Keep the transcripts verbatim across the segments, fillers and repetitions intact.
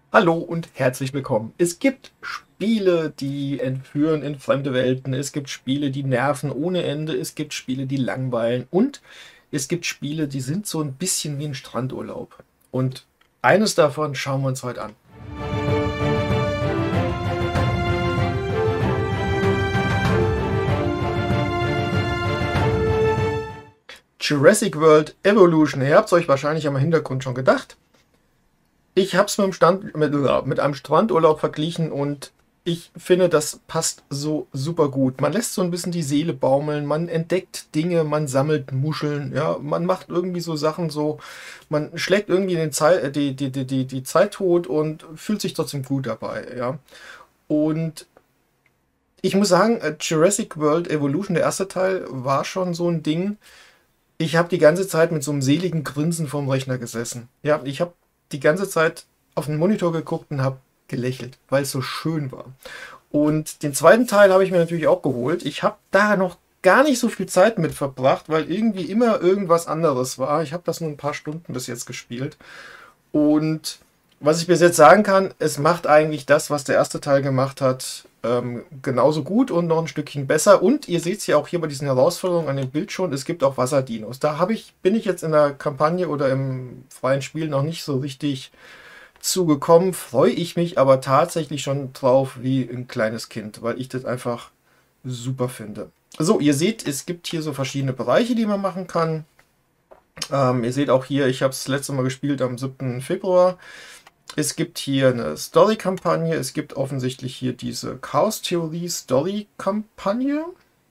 Hallo und herzlich willkommen. Es gibt Spiele, die entführen in fremde Welten. Es gibt Spiele, die nerven ohne Ende. Es gibt Spiele, die langweilen. Und es gibt Spiele, die sind so ein bisschen wie ein Strandurlaub. Und eines davon schauen wir uns heute an. Jurassic World Evolution. Ihr habt es euch wahrscheinlich am Hintergrund schon gedacht. Ich habe es mit, dem Stand- mit, äh, mit einem Strandurlaub verglichen und ich finde, das passt so super gut. Man lässt so ein bisschen die Seele baumeln, man entdeckt Dinge, man sammelt Muscheln, ja, man macht irgendwie so Sachen so, man schlägt irgendwie den Zei die, die, die, die, die Zeit tot und fühlt sich trotzdem gut dabei, ja. Und ich muss sagen, äh, Jurassic World Evolution, der erste Teil, war schon so ein Ding. Ich habe die ganze Zeit mit so einem seligen Grinsen vorm Rechner gesessen. Ja, ich habe die ganze Zeit auf den Monitor geguckt und habe gelächelt, weil es so schön war. Und den zweiten Teil habe ich mir natürlich auch geholt. Ich habe da noch gar nicht so viel Zeit mit verbracht, weil irgendwie immer irgendwas anderes war. Ich habe das nur ein paar Stunden bis jetzt gespielt. Und was ich bis jetzt sagen kann, es macht eigentlich das, was der erste Teil gemacht hat, ähm, genauso gut und noch ein Stückchen besser. Und ihr seht es ja auch hier bei diesen Herausforderungen an dem Bild schon, es gibt auch Wasserdinos. Da habe ich, bin ich jetzt in der Kampagne oder im freien Spiel noch nicht so richtig zugekommen, freue ich mich aber tatsächlich schon drauf wie ein kleines Kind, weil ich das einfach super finde. So, ihr seht, es gibt hier so verschiedene Bereiche, die man machen kann. Ähm, ihr seht auch hier, ich habe es das letzte Mal gespielt am siebten Februar. Es gibt hier eine Story-Kampagne. Es gibt offensichtlich hier diese Chaos-Theorie-Story-Kampagne.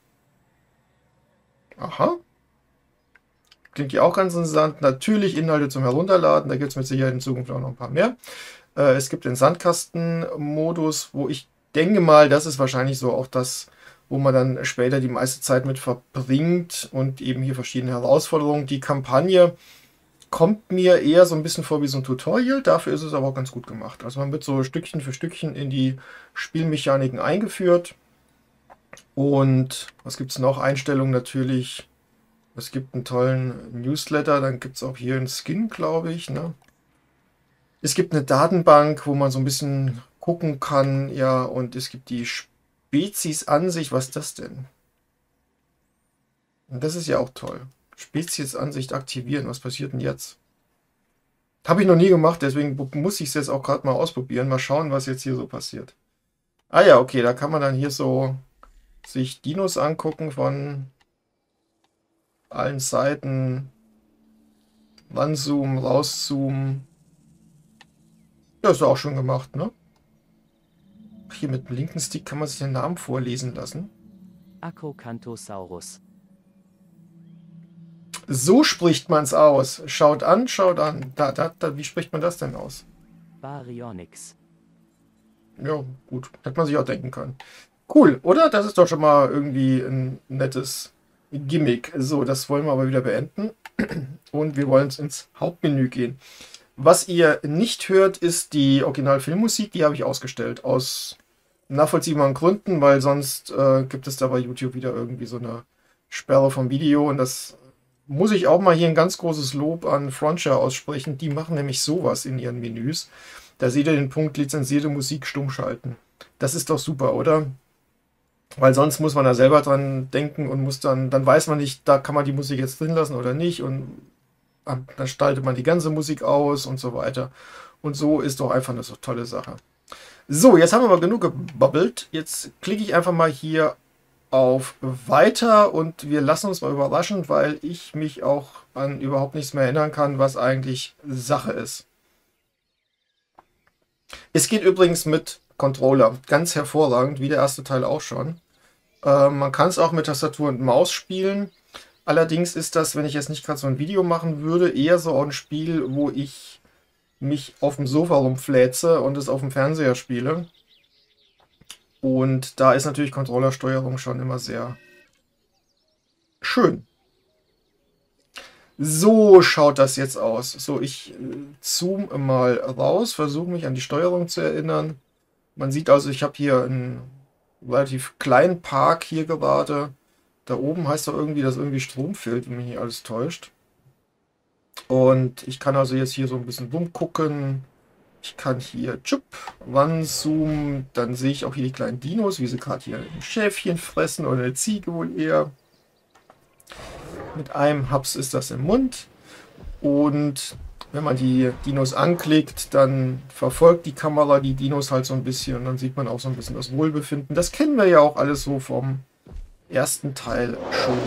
Aha. Klingt ja auch ganz interessant. Natürlich Inhalte zum Herunterladen. Da gibt es mit Sicherheit in Zukunft auch noch ein paar mehr. Äh, es gibt den Sandkasten-Modus, wo ich denke mal, das ist wahrscheinlich so auch das, wo man dann später die meiste Zeit mit verbringt und eben hier verschiedene Herausforderungen. Die Kampagne kommt mir eher so ein bisschen vor wie so ein Tutorial, dafür ist es aber auch ganz gut gemacht. Also man wird so Stückchen für Stückchen in die Spielmechaniken eingeführt. Und was gibt es noch? Einstellungen natürlich. Es gibt einen tollen Newsletter, dann gibt es auch hier einen Skin, glaube ich. Ne? Es gibt eine Datenbank, wo man so ein bisschen gucken kann, ja, und es gibt die Spezies-Ansicht. Was ist das denn? Und das ist ja auch toll. Spezies-Ansicht aktivieren. Was passiert denn jetzt? Habe ich noch nie gemacht, deswegen muss ich es jetzt auch gerade mal ausprobieren. Mal schauen, was jetzt hier so passiert. Ah ja, okay, da kann man dann hier so sich Dinos angucken von allen Seiten. Ranzoomen, rauszoomen. Das ist auch schon gemacht, ne? Hier mit dem linken Stick kann man sich den Namen vorlesen lassen. Acrocanthosaurus. So spricht man es aus. Schaut an, schaut an. Da, da, da, wie spricht man das denn aus? Baryonyx. Ja, gut. Hätte man sich auch denken können. Cool, oder? Das ist doch schon mal irgendwie ein nettes Gimmick. So, das wollen wir aber wieder beenden. Und wir wollen ins Hauptmenü gehen. Was ihr nicht hört, ist die Original-Filmmusik. Die habe ich ausgestellt. Aus nachvollziehbaren Gründen, weil sonst äh, gibt es da bei YouTube wieder irgendwie so eine Sperre vom Video. Und das muss ich auch mal hier ein ganz großes Lob an Frontier aussprechen. Die machen nämlich sowas in ihren Menüs. Da seht ihr den Punkt lizenzierte Musik stumm schalten. Das ist doch super, oder? Weil sonst muss man da selber dran denken und muss dann, dann weiß man nicht, da kann man die Musik jetzt drin lassen oder nicht. Und dann staltet man die ganze Musik aus und so weiter. Und so ist doch einfach eine so tolle Sache. So, jetzt haben wir mal genug gebabbelt. Jetzt klicke ich einfach mal hier auf Weiter und wir lassen uns mal überraschen, weil ich mich auch an überhaupt nichts mehr erinnern kann, was eigentlich Sache ist. Es geht übrigens mit Controller ganz hervorragend, wie der erste Teil auch schon. Äh, man kann es auch mit Tastatur und Maus spielen. Allerdings ist das, wenn ich jetzt nicht gerade so ein Video machen würde, eher so ein Spiel, wo ich mich auf dem Sofa rumfläze und es auf dem Fernseher spiele. Und da ist natürlich Controllersteuerung schon immer sehr schön. So schaut das jetzt aus. So, ich äh, zoome mal raus, versuche mich an die Steuerung zu erinnern. Man sieht also, ich habe hier einen relativ kleinen Park hier gerade. Da oben heißt doch irgendwie, dass irgendwie Strom fehlt, wenn mich nicht alles täuscht. Und ich kann also jetzt hier so ein bisschen rumgucken. Ich kann hier tschupp, ranzoomen. Dann sehe ich auch hier die kleinen Dinos, wie sie gerade hier ein Schäfchen fressen oder eine Ziege wohl eher. Mit einem Haps ist das im Mund. Und wenn man die Dinos anklickt, dann verfolgt die Kamera die Dinos halt so ein bisschen. Und dann sieht man auch so ein bisschen das Wohlbefinden. Das kennen wir ja auch alles so vom ersten Teil schon.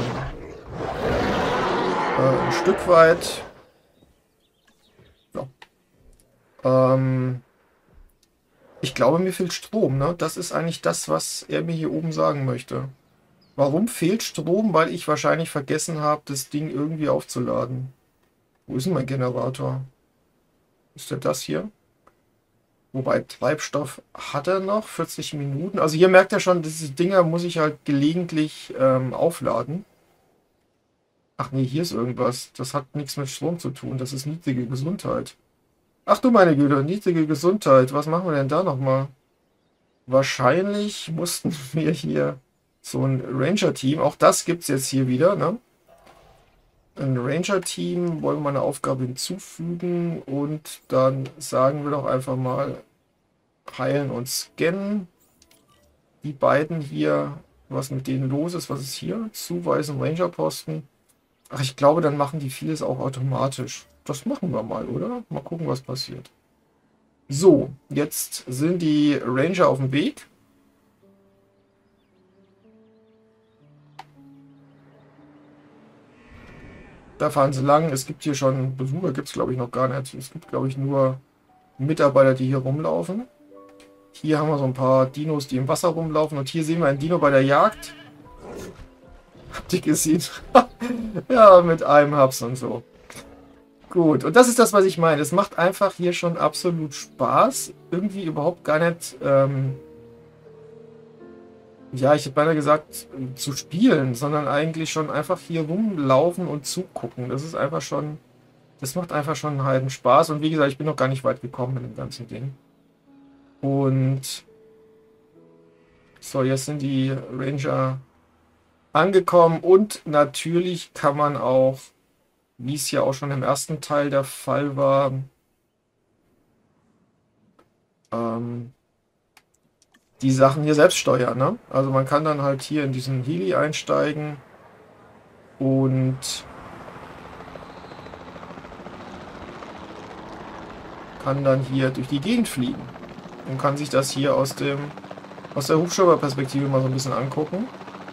Äh, ein Stück weit. Ja. Ähm, ich glaube, mir fehlt Strom, ne? Das ist eigentlich das, was er mir hier oben sagen möchte. Warum fehlt Strom? Weil ich wahrscheinlich vergessen habe, das Ding irgendwie aufzuladen. Wo ist denn mein Generator? Ist der das hier? Wobei Treibstoff hat er noch, vierzig Minuten. Also hier merkt er schon, diese Dinger muss ich halt gelegentlich ähm, aufladen. Ach nee, hier ist irgendwas. Das hat nichts mit Strom zu tun. Das ist niedrige Gesundheit. Ach du meine Güte, niedrige Gesundheit. Was machen wir denn da nochmal? Wahrscheinlich mussten wir hier so ein Ranger-Team, auch das gibt es jetzt hier wieder, ne? Ein Ranger-Team, wollen wir mal eine Aufgabe hinzufügen und dann sagen wir doch einfach mal heilen und scannen. Die beiden hier, was mit denen los ist, was ist hier? Zuweisen Ranger-Posten. Ach, ich glaube, dann machen die vieles auch automatisch. Das machen wir mal, oder? Mal gucken, was passiert. So, jetzt sind die Ranger auf dem Weg. Da fahren sie lang. Es gibt hier schon Besucher, gibt es glaube ich noch gar nicht. Es gibt glaube ich nur Mitarbeiter, die hier rumlaufen. Hier haben wir so ein paar Dinos, die im Wasser rumlaufen. Und hier sehen wir einen Dino bei der Jagd. Habt ihr gesehen? Ja, mit einem Haps und so. Gut, und das ist das, was ich meine. Es macht einfach hier schon absolut Spaß. Irgendwie überhaupt gar nicht... Ähm ja, ich hätte beinahe gesagt, zu spielen, sondern eigentlich schon einfach hier rumlaufen und zugucken. Das ist einfach schon, das macht einfach schon einen halben Spaß. Und wie gesagt, ich bin noch gar nicht weit gekommen mit dem ganzen Ding. Und so, jetzt sind die Ranger angekommen und natürlich kann man auch, wie es ja auch schon im ersten Teil der Fall war, ähm, die Sachen hier selbst steuern, ne? Also man kann dann halt hier in diesen Heli einsteigen und kann dann hier durch die Gegend fliegen und kann sich das hier aus dem aus der Hubschrauberperspektive mal so ein bisschen angucken.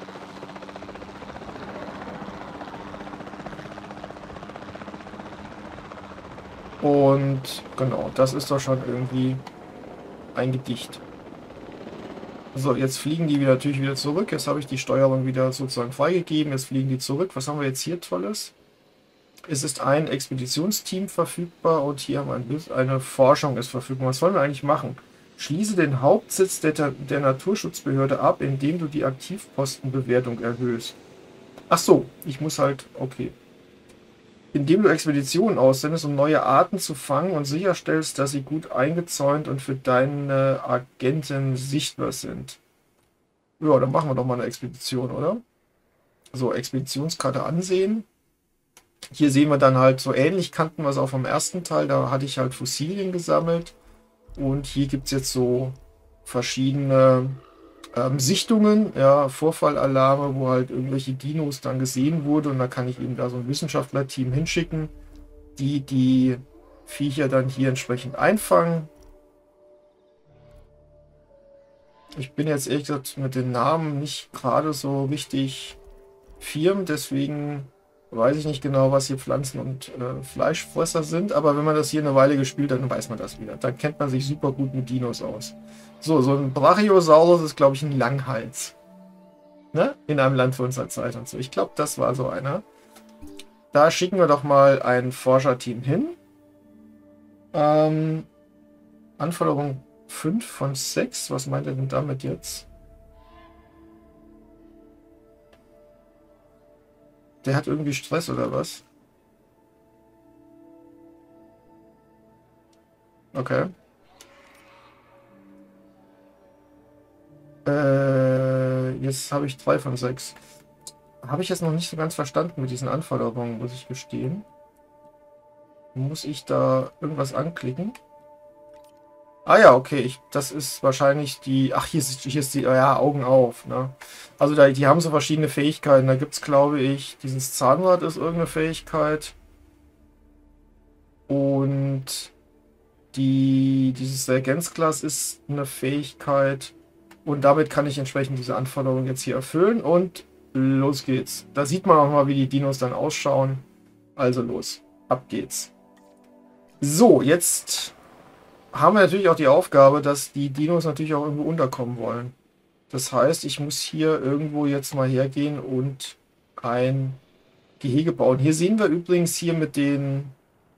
Und genau, das ist doch schon irgendwie ein Gedicht. So, jetzt fliegen die wieder, natürlich wieder zurück. Jetzt habe ich die Steuerung wieder sozusagen freigegeben. Jetzt fliegen die zurück. Was haben wir jetzt hier Tolles? Es ist ein Expeditionsteam verfügbar und hier haben wir ein Bild, eine Forschung ist verfügbar. Was wollen wir eigentlich machen? Schließe den Hauptsitz der, der Naturschutzbehörde ab, indem du die Aktivpostenbewertung erhöhst. Ach so, ich muss halt, okay. Indem du Expeditionen aussendest, um neue Arten zu fangen und sicherstellst, dass sie gut eingezäunt und für deine Agenten sichtbar sind. Ja, dann machen wir doch mal eine Expedition, oder? So, Expeditionskarte ansehen. Hier sehen wir dann halt so ähnlich, kannten wir es auch vom ersten Teil. Da hatte ich halt Fossilien gesammelt. Und hier gibt es jetzt so verschiedene ähm, Sichtungen, ja, Vorfallalarme, wo halt irgendwelche Dinos dann gesehen wurde. Und da kann ich eben da so ein Wissenschaftlerteam hinschicken, die die Viecher dann hier entsprechend einfangen. Ich bin jetzt ehrlich gesagt mit den Namen nicht gerade so richtig firm, deswegen weiß ich nicht genau, was hier Pflanzen- und äh, Fleischfresser sind, aber wenn man das hier eine Weile gespielt hat, dann weiß man das wieder. Dann kennt man sich super gut mit Dinos aus. So, so ein Brachiosaurus ist, glaube ich, ein Langhals. Ne? In einem Land vor unserer Zeit und so. Ich glaube, das war so einer. Da schicken wir doch mal ein Forscherteam hin. Ähm, Anforderung fünf von sechs. Was meint er denn damit jetzt? Der hat irgendwie Stress oder was? Okay. Äh, jetzt habe ich drei von sechs. Habe ich jetzt noch nicht so ganz verstanden mit diesen Anforderungen, muss ich gestehen. Muss ich da irgendwas anklicken? Ah ja, okay, ich, das ist wahrscheinlich die... Ach, hier ist, hier ist die... Ja, Augen auf, ne? Also da, die haben so verschiedene Fähigkeiten. Da gibt es, glaube ich, dieses Zahnrad ist irgendeine Fähigkeit. Und die, dieses Reagenzglas ist eine Fähigkeit. Und damit kann ich entsprechend diese Anforderungen jetzt hier erfüllen. Und los geht's. Da sieht man auch mal, wie die Dinos dann ausschauen. Also los, ab geht's. So, jetzt haben wir natürlich auch die Aufgabe, dass die Dinos natürlich auch irgendwo unterkommen wollen. Das heißt, ich muss hier irgendwo jetzt mal hergehen und ein Gehege bauen. Hier sehen wir übrigens hier mit den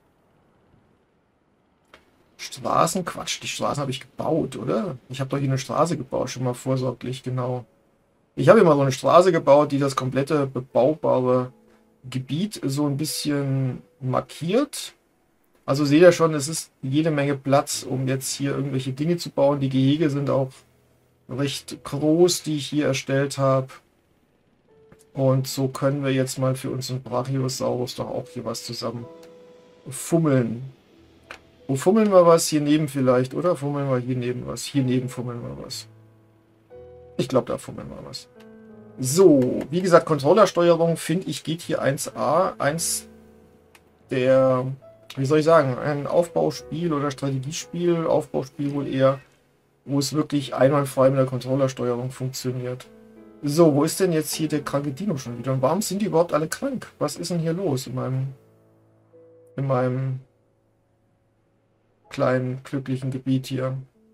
Straßen. Quatsch, die Straßen habe ich gebaut, oder? Ich habe doch hier eine Straße gebaut, schon mal vorsorglich, genau. Ich habe hier mal so eine Straße gebaut, die das komplette bebaubare Gebiet so ein bisschen markiert. Also seht ihr schon, es ist jede Menge Platz, um jetzt hier irgendwelche Dinge zu bauen. Die Gehege sind auch recht groß, die ich hier erstellt habe. Und so können wir jetzt mal für unseren Brachiosaurus doch auch hier was zusammen fummeln. Wo fummeln wir was? Hier neben vielleicht, oder? Fummeln wir hier neben was? Hier neben fummeln wir was. Ich glaube, da fummeln wir was. So, wie gesagt, Controllersteuerung, finde ich, geht hier eins a. Eins der, wie soll ich sagen, ein Aufbauspiel oder Strategiespiel, Aufbauspiel wohl eher, wo es wirklich einwandfrei mit der Controllersteuerung funktioniert. So, wo ist denn jetzt hier der kranke Dino schon wieder? Und warum sind die überhaupt alle krank? Was ist denn hier los in meinem, in meinem kleinen, glücklichen Gebiet hier?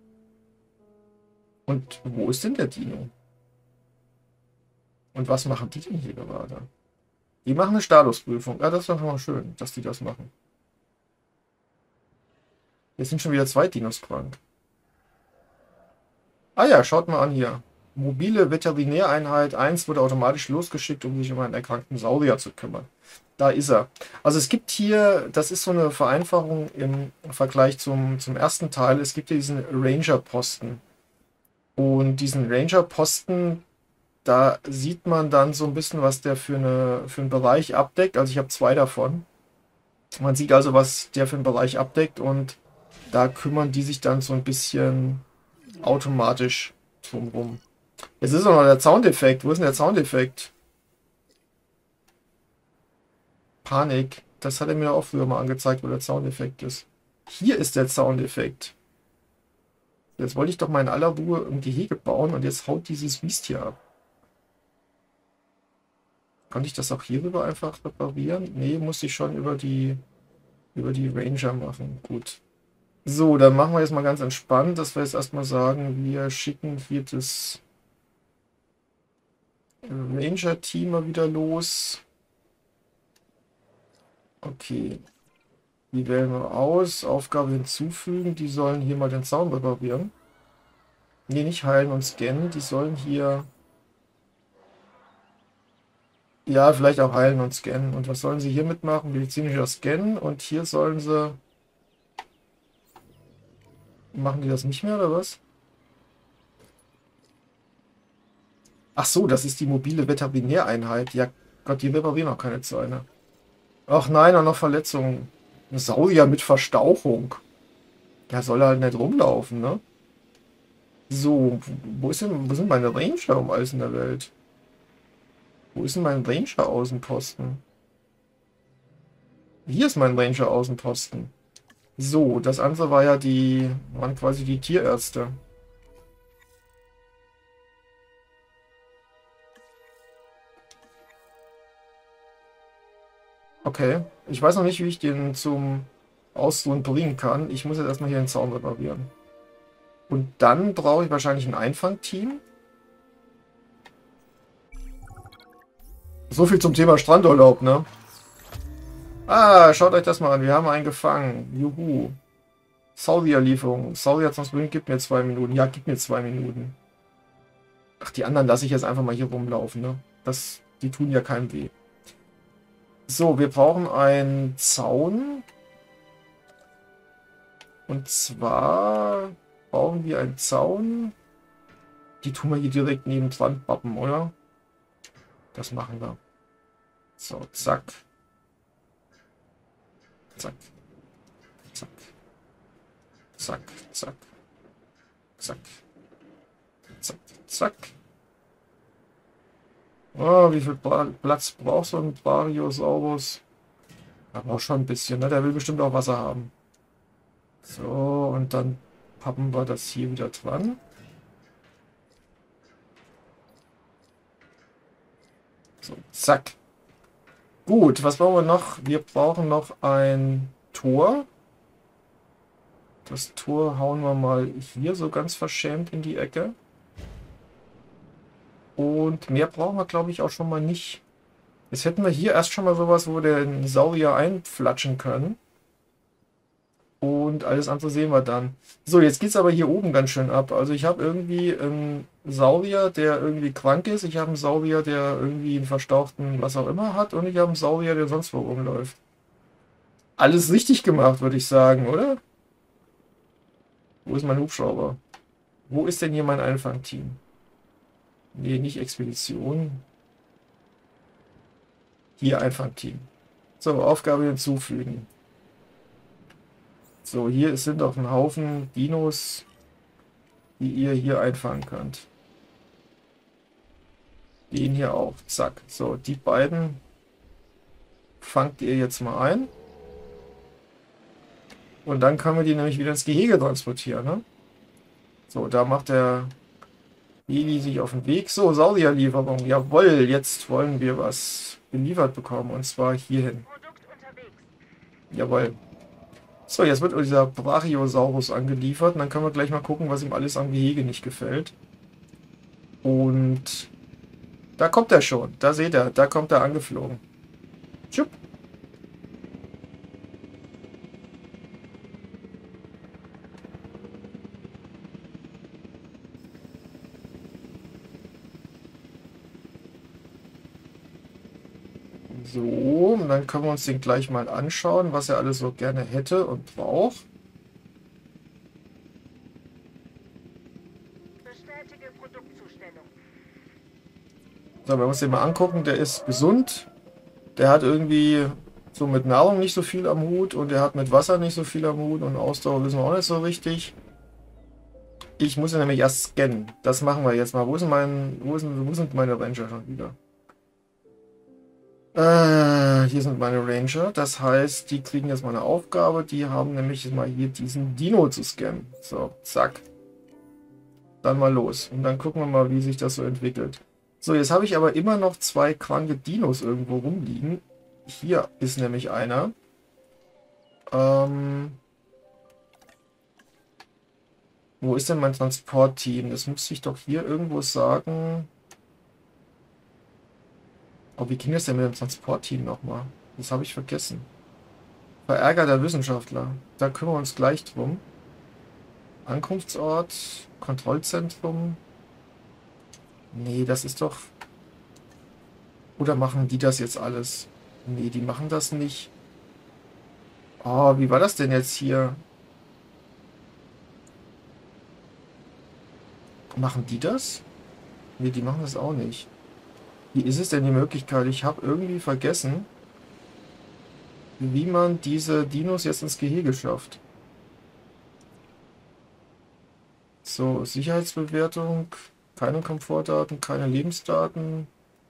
Und wo ist denn der Dino? Und was machen die denn hier gerade? Die machen eine Statusprüfung. Ja, das ist doch mal schön, dass die das machen. Jetzt sind schon wieder zwei Dinos krank. Ah ja, schaut mal an hier. Mobile Veterinäreinheit eins wurde automatisch losgeschickt, um sich um einen erkrankten Saurier zu kümmern. Da ist er. Also es gibt hier, das ist so eine Vereinfachung im Vergleich zum, zum ersten Teil, es gibt hier diesen Ranger-Posten. Und diesen Ranger-Posten, da sieht man dann so ein bisschen, was der für, eine, für einen Bereich abdeckt. Also ich habe zwei davon. Man sieht also, was der für einen Bereich abdeckt und da kümmern die sich dann so ein bisschen automatisch drum rum. Jetzt ist auch noch der Soundeffekt. Wo ist denn der Soundeffekt? Panik. Das hat er mir auch früher mal angezeigt, wo der Soundeffekt ist. Hier ist der Soundeffekt. Jetzt wollte ich doch mal in aller Ruhe ein Gehege bauen und jetzt haut dieses Biest hier ab. Konnte ich das auch hierüber einfach reparieren? Nee, musste ich schon über die, über die Ranger machen. Gut. So, dann machen wir jetzt mal ganz entspannt, dass wir jetzt erstmal sagen, wir schicken hier das Ranger-Team mal wieder los. Okay. Die wählen wir aus. Aufgabe hinzufügen. Die sollen hier mal den Zaun reparieren. Ne, nicht heilen und scannen. Die sollen hier... Ja, vielleicht auch heilen und scannen. Und was sollen sie hier mitmachen? Medizinischer Scan. Und hier sollen sie... Machen die das nicht mehr, oder was? Ach so, das ist die mobile Veterinäreinheit. Ja, Gott, die reparieren auch keine Zäune. Ach nein, auch noch Verletzungen. Ein Saurier mit Verstauchung. Der soll halt nicht rumlaufen, ne? So, wo ist denn, wo sind meine Ranger um alles in der Welt? Wo ist denn mein Ranger-Außenposten? Hier ist mein Ranger-Außenposten. So, das andere war ja die, waren quasi die Tierärzte. Okay, ich weiß noch nicht, wie ich den zum Ausruhen bringen kann. Ich muss jetzt erstmal hier den Zaun reparieren. Und dann brauche ich wahrscheinlich ein Einfangteam. So viel zum Thema Strandurlaub, ne? Ah, schaut euch das mal an. Wir haben einen gefangen. Juhu. Saurier-Lieferung. Saurier-Transport gibt mir zwei Minuten. Ja, gib mir zwei Minuten. Ach, die anderen lasse ich jetzt einfach mal hier rumlaufen, ne? Das, die tun ja keinem weh. So, wir brauchen einen Zaun. Und zwar brauchen wir einen Zaun. Die tun wir hier direkt neben dran bappen, oder? Das machen wir. So, zack. Zack. Zack. Zack, zack. Zack. Zack, zack. Oh, wie viel Platz braucht so ein Brachiosaurus? Er braucht schon ein bisschen, ne? Der will bestimmt auch Wasser haben. So, und dann pappen wir das hier wieder dran. So, zack. Gut, was brauchen wir noch? Wir brauchen noch ein Tor. Das Tor hauen wir mal hier so ganz verschämt in die Ecke. Und mehr brauchen wir, glaube ich, auch schon mal nicht. Jetzt hätten wir hier erst schon mal sowas, wo wir den Saurier einflatschen können. Und alles andere sehen wir dann. So, jetzt geht es aber hier oben ganz schön ab. Also ich habe irgendwie einen Saurier, der irgendwie krank ist. Ich habe einen Saurier, der irgendwie einen verstauchten was auch immer hat. Und ich habe einen Saurier, der sonst wo rumläuft. Alles richtig gemacht, würde ich sagen, oder? Wo ist mein Hubschrauber? Wo ist denn hier mein Einfangteam? Nee, nicht Expedition. Hier Einfangteam. So, Aufgabe hinzufügen. So, hier sind auch ein Haufen Dinos, die ihr hier einfangen könnt. Den hier auch. Zack. So, die beiden fangt ihr jetzt mal ein. Und dann können wir die nämlich wieder ins Gehege transportieren. Ne? So, da macht der Heli sich auf den Weg. So, Saurierlieferung. Jawohl, jetzt wollen wir was geliefert bekommen. Und zwar hierhin. Jawohl. So, jetzt wird dieser Brachiosaurus angeliefert. Und dann können wir gleich mal gucken, was ihm alles am Gehege nicht gefällt. Und da kommt er schon. Da seht ihr, da kommt er angeflogen. Tschupp. So, und dann können wir uns den gleich mal anschauen, was er alles so gerne hätte und braucht. Bestätige Produktzustellung. So, wenn wir uns den mal angucken, der ist gesund. Der hat irgendwie so mit Nahrung nicht so viel am Hut und der hat mit Wasser nicht so viel am Hut und Ausdauer wissen wir auch nicht so richtig. Ich muss ihn nämlich erst scannen. Das machen wir jetzt mal. Wo sind, mein, wo sind, wo sind meine Ranger schon wieder? Äh, hier sind meine Ranger. Das heißt, die kriegen jetzt mal eine Aufgabe. Die haben nämlich mal hier diesen Dino zu scannen. So, zack. Dann mal los. Und dann gucken wir mal, wie sich das so entwickelt. So, jetzt habe ich aber immer noch zwei kranke Dinos irgendwo rumliegen. Hier ist nämlich einer. Ähm, wo ist denn mein Transportteam? Das müsste ich doch hier irgendwo sagen. Oh, wie ging das denn mit dem Transportteam nochmal? Das habe ich vergessen. Verärgerter Wissenschaftler. Da kümmern wir uns gleich drum. Ankunftsort, Kontrollzentrum. Nee, das ist doch... Oder machen die das jetzt alles? Nee, die machen das nicht. Oh, wie war das denn jetzt hier? Machen die das? Nee, die machen das auch nicht. Wie ist es denn die Möglichkeit? Ich habe irgendwie vergessen, wie man diese Dinos jetzt ins Gehege schafft. So, Sicherheitsbewertung, keine Komfortdaten, keine Lebensdaten.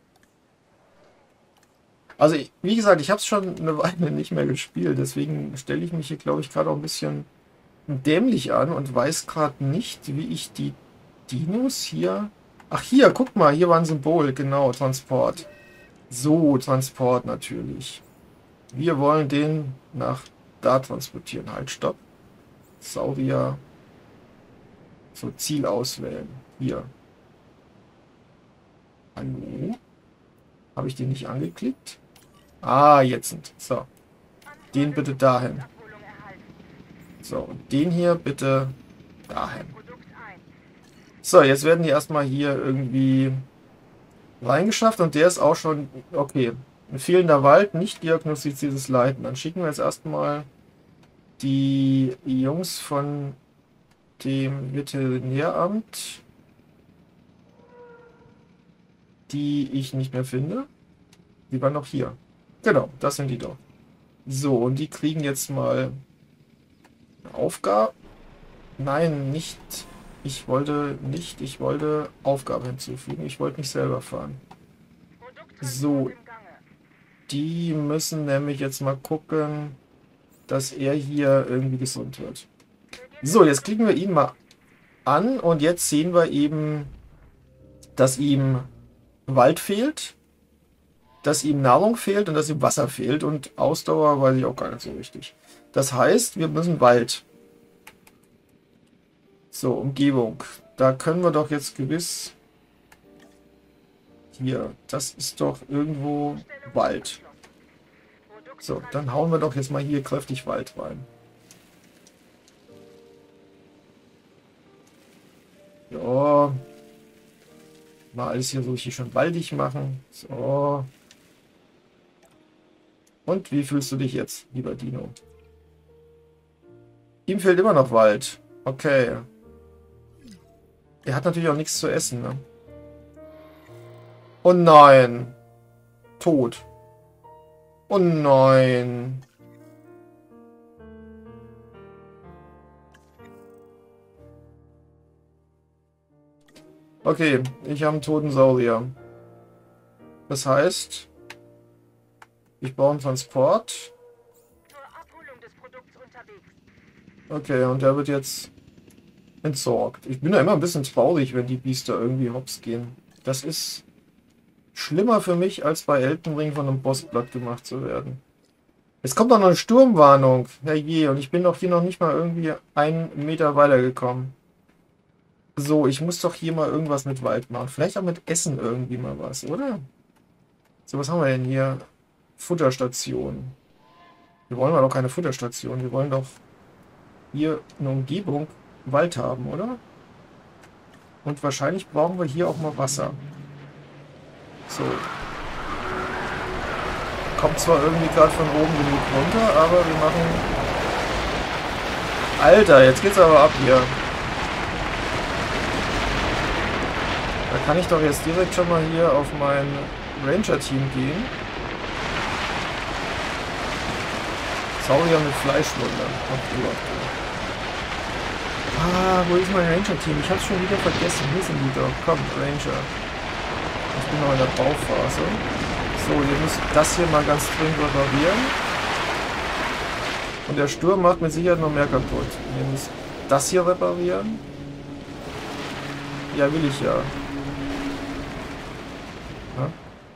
Also, wie gesagt, ich habe es schon eine Weile nicht mehr gespielt, deswegen stelle ich mich hier, glaube ich, gerade auch ein bisschen dämlich an und weiß gerade nicht, wie ich die Dinos hier... Ach, hier, guck mal, hier war ein Symbol, genau, Transport. So, Transport natürlich. Wir wollen den nach da transportieren. Halt, stopp. Saurier. So, Ziel auswählen. Hier. Hallo? Habe ich den nicht angeklickt? Ah, jetzt sind. So. Den bitte dahin. So, und den hier bitte dahin. So, jetzt werden die erstmal hier irgendwie reingeschafft und der ist auch schon, okay, ein fehlender Wald, nicht diagnostiziertes Leiden. Dann schicken wir jetzt erstmal die Jungs von dem Veterinäramt, die ich nicht mehr finde. Die waren noch hier. Genau, das sind die doch. So, und die kriegen jetzt mal eine Aufgabe. Nein, nicht... Ich wollte nicht, ich wollte Aufgabe hinzufügen. Ich wollte nicht selber fahren. So, die müssen nämlich jetzt mal gucken, dass er hier irgendwie gesund wird. So, jetzt klicken wir ihn mal an und jetzt sehen wir eben, dass ihm Wald fehlt, dass ihm Nahrung fehlt und dass ihm Wasser fehlt und Ausdauer weiß ich auch gar nicht so richtig. Das heißt, wir müssen Wald. So, Umgebung. Da können wir doch jetzt gewiss... Hier, das ist doch irgendwo Wald. So, dann hauen wir doch jetzt mal hier kräftig Wald rein. Ja. Mal alles hier so hier schon waldig machen. So. Und wie fühlst du dich jetzt, lieber Dino? Ihm fehlt immer noch Wald. Okay. Er hat natürlich auch nichts zu essen, ne? Oh nein. Tot. Oh nein. Okay, ich habe einen toten Saurier. Das heißt, ich brauche einen Transport. Zur Abholung des Produkts unterwegs. Okay, und der wird jetzt entsorgt. Ich bin ja immer ein bisschen traurig, wenn die Biester irgendwie hops gehen. Das ist schlimmer für mich, als bei Elden Ring von einem Boss platt gemacht zu werden. Es kommt auch noch eine Sturmwarnung. Herrje, und ich bin doch hier noch nicht mal irgendwie einen Meter weitergekommen. So, ich muss doch hier mal irgendwas mit Wald machen. Vielleicht auch mit Essen irgendwie mal was, oder? So, was haben wir denn hier? Futterstation. Wir wollen doch keine Futterstation. Wir wollen doch hier eine Umgebung Wald haben, oder? Und wahrscheinlich brauchen wir hier auch mal Wasser. So. Kommt zwar irgendwie gerade von oben genug runter, aber wir machen... Alter, jetzt geht's aber ab hier. Da kann ich doch jetzt direkt schon mal hier auf mein Ranger-Team gehen. Saurier mit Fleischwunder. Ah, wo ist mein Ranger-Team? Ich hab's schon wieder vergessen. Hier sind die doch. Komm, Ranger. Ich bin noch in der Bauphase. So, ihr müsst das hier mal ganz dringend reparieren. Und der Sturm macht mit Sicherheit noch mehr kaputt. Ihr müsst das hier reparieren. Ja, will ich ja. Ja.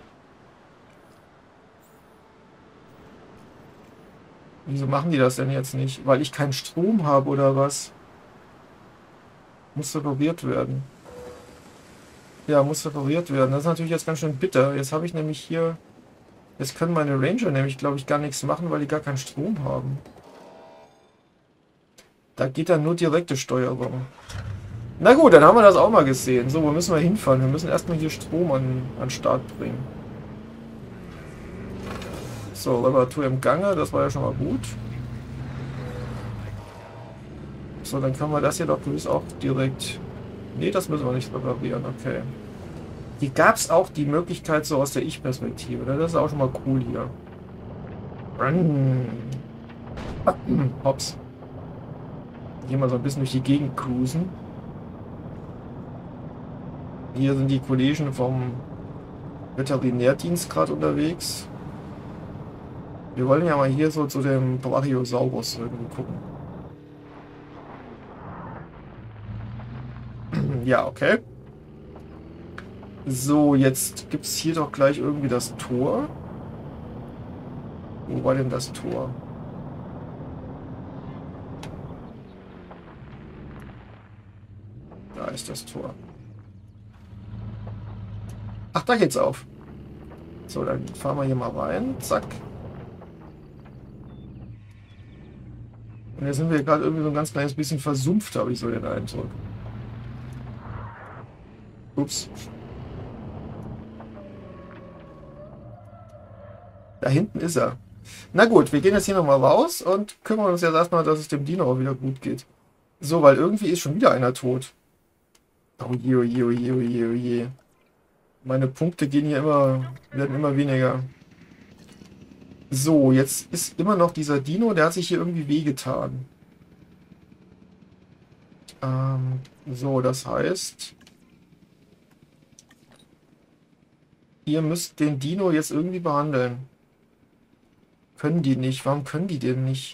Wieso machen die das denn jetzt nicht? Weil ich keinen Strom habe oder was? Muss repariert werden. Ja, muss repariert werden. Das ist natürlich jetzt ganz schön bitter. Jetzt habe ich nämlich hier... Jetzt können meine Ranger nämlich, glaube ich, gar nichts machen, weil die gar keinen Strom haben. Da geht dann nur direkte Steuerung. Na gut, dann haben wir das auch mal gesehen. So, wo müssen wir hinfahren? Wir müssen erstmal hier Strom an, an Start bringen. So, Reparatur im Gange, das war ja schon mal gut. So, dann können wir das hier doch gewiss auch direkt... Ne, das müssen wir nicht reparieren, okay. Hier gab es auch die Möglichkeit so aus der Ich-Perspektive. Das ist auch schon mal cool hier. Hops. Hier mal so ein bisschen durch die Gegend cruisen. Hier sind die Kollegen vom Veterinärdienst gerade unterwegs. Wir wollen ja mal hier so zu dem Brachiosaurus irgendwie gucken. Ja, okay. So, jetzt gibt es hier doch gleich irgendwie das Tor. Wo war denn das Tor? Da ist das Tor. Ach, da geht's auf. So, dann fahren wir hier mal rein. Zack. Und jetzt sind wir gerade irgendwie so ein ganz kleines bisschen versumpft, habe ich so den Eindruck. Ups. Da hinten ist er. Na gut, wir gehen jetzt hier nochmal raus und kümmern uns jetzt erstmal, dass es dem Dino auch wieder gut geht. So, weil irgendwie ist schon wieder einer tot. Oh je, oh je, oh je, oh je, oh je. Meine Punkte gehen hier immer, werden immer weniger. So, jetzt ist immer noch dieser Dino, der hat sich hier irgendwie wehgetan. Ähm, so, das heißt, ihr müsst den Dino jetzt irgendwie behandeln. Können die nicht? Warum können die den nicht?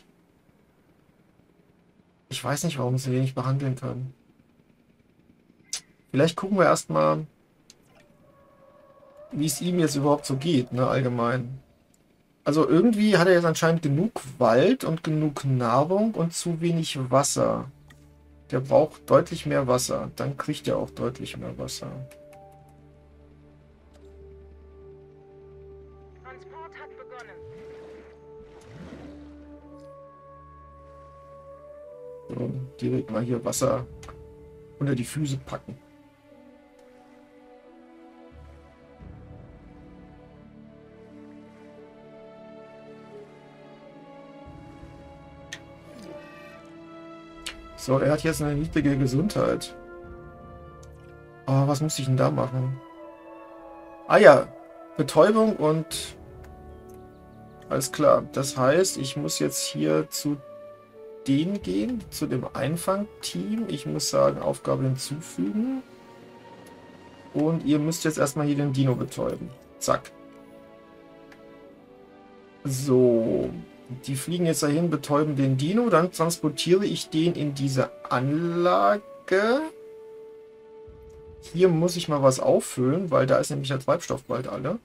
Ich weiß nicht, warum sie den nicht behandeln können. Vielleicht gucken wir erstmal, wie es ihm jetzt überhaupt so geht, ne, allgemein. Also irgendwie hat er jetzt anscheinend genug Wald und genug Nahrung und zu wenig Wasser. Der braucht deutlich mehr Wasser. Dann kriegt er auch deutlich mehr Wasser. Transport hat begonnen. So, direkt mal hier Wasser unter die Füße packen. So, er hat jetzt eine niedrige Gesundheit. Oh, was muss ich denn da machen? Ah ja, Betäubung und... Alles klar. Das heißt, ich muss jetzt hier zu denen gehen, zu dem Einfangteam. Ich muss sagen, Aufgabe hinzufügen. Und ihr müsst jetzt erstmal hier den Dino betäuben. Zack. So, die fliegen jetzt dahin, betäuben den Dino. Dann transportiere ich den in diese Anlage. Hier muss ich mal was auffüllen, weil da ist nämlich der Treibstoff bald alle.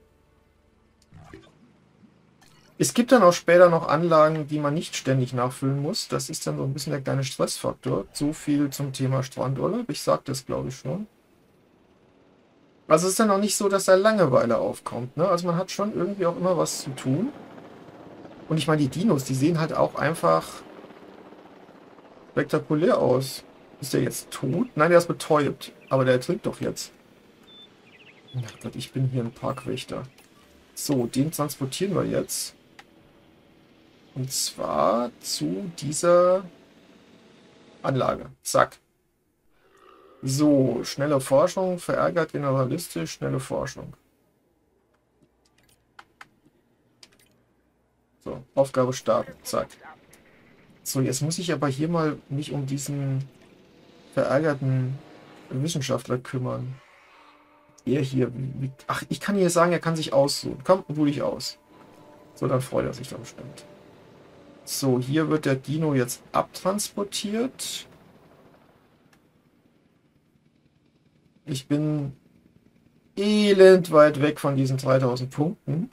Es gibt dann auch später noch Anlagen, die man nicht ständig nachfüllen muss. Das ist dann so ein bisschen der kleine Stressfaktor. So viel zum Thema Strandurlaub. Ich sagte es, glaube ich, schon. Also es ist dann auch nicht so, dass da Langeweile aufkommt, ne? Also man hat schon irgendwie auch immer was zu tun. Und ich meine, die Dinos, die sehen halt auch einfach spektakulär aus. Ist der jetzt tot? Nein, der ist betäubt. Aber der ertrinkt doch jetzt. Ach Gott, ich bin hier ein Parkwächter. So, den transportieren wir jetzt. Und zwar zu dieser Anlage. Zack. So, schnelle Forschung, verärgert generalistisch, schnelle Forschung. So, Aufgabe starten. Zack. So, jetzt muss ich aber hier mal mich um diesen verärgerten Wissenschaftler kümmern. Er hier. Wie, ach, ich kann hier sagen, er kann sich aussuchen. Komm, ruh dich aus. So, dann freut er sich dann bestimmt. So, hier wird der Dino jetzt abtransportiert. Ich bin elend weit weg von diesen dreitausend Punkten.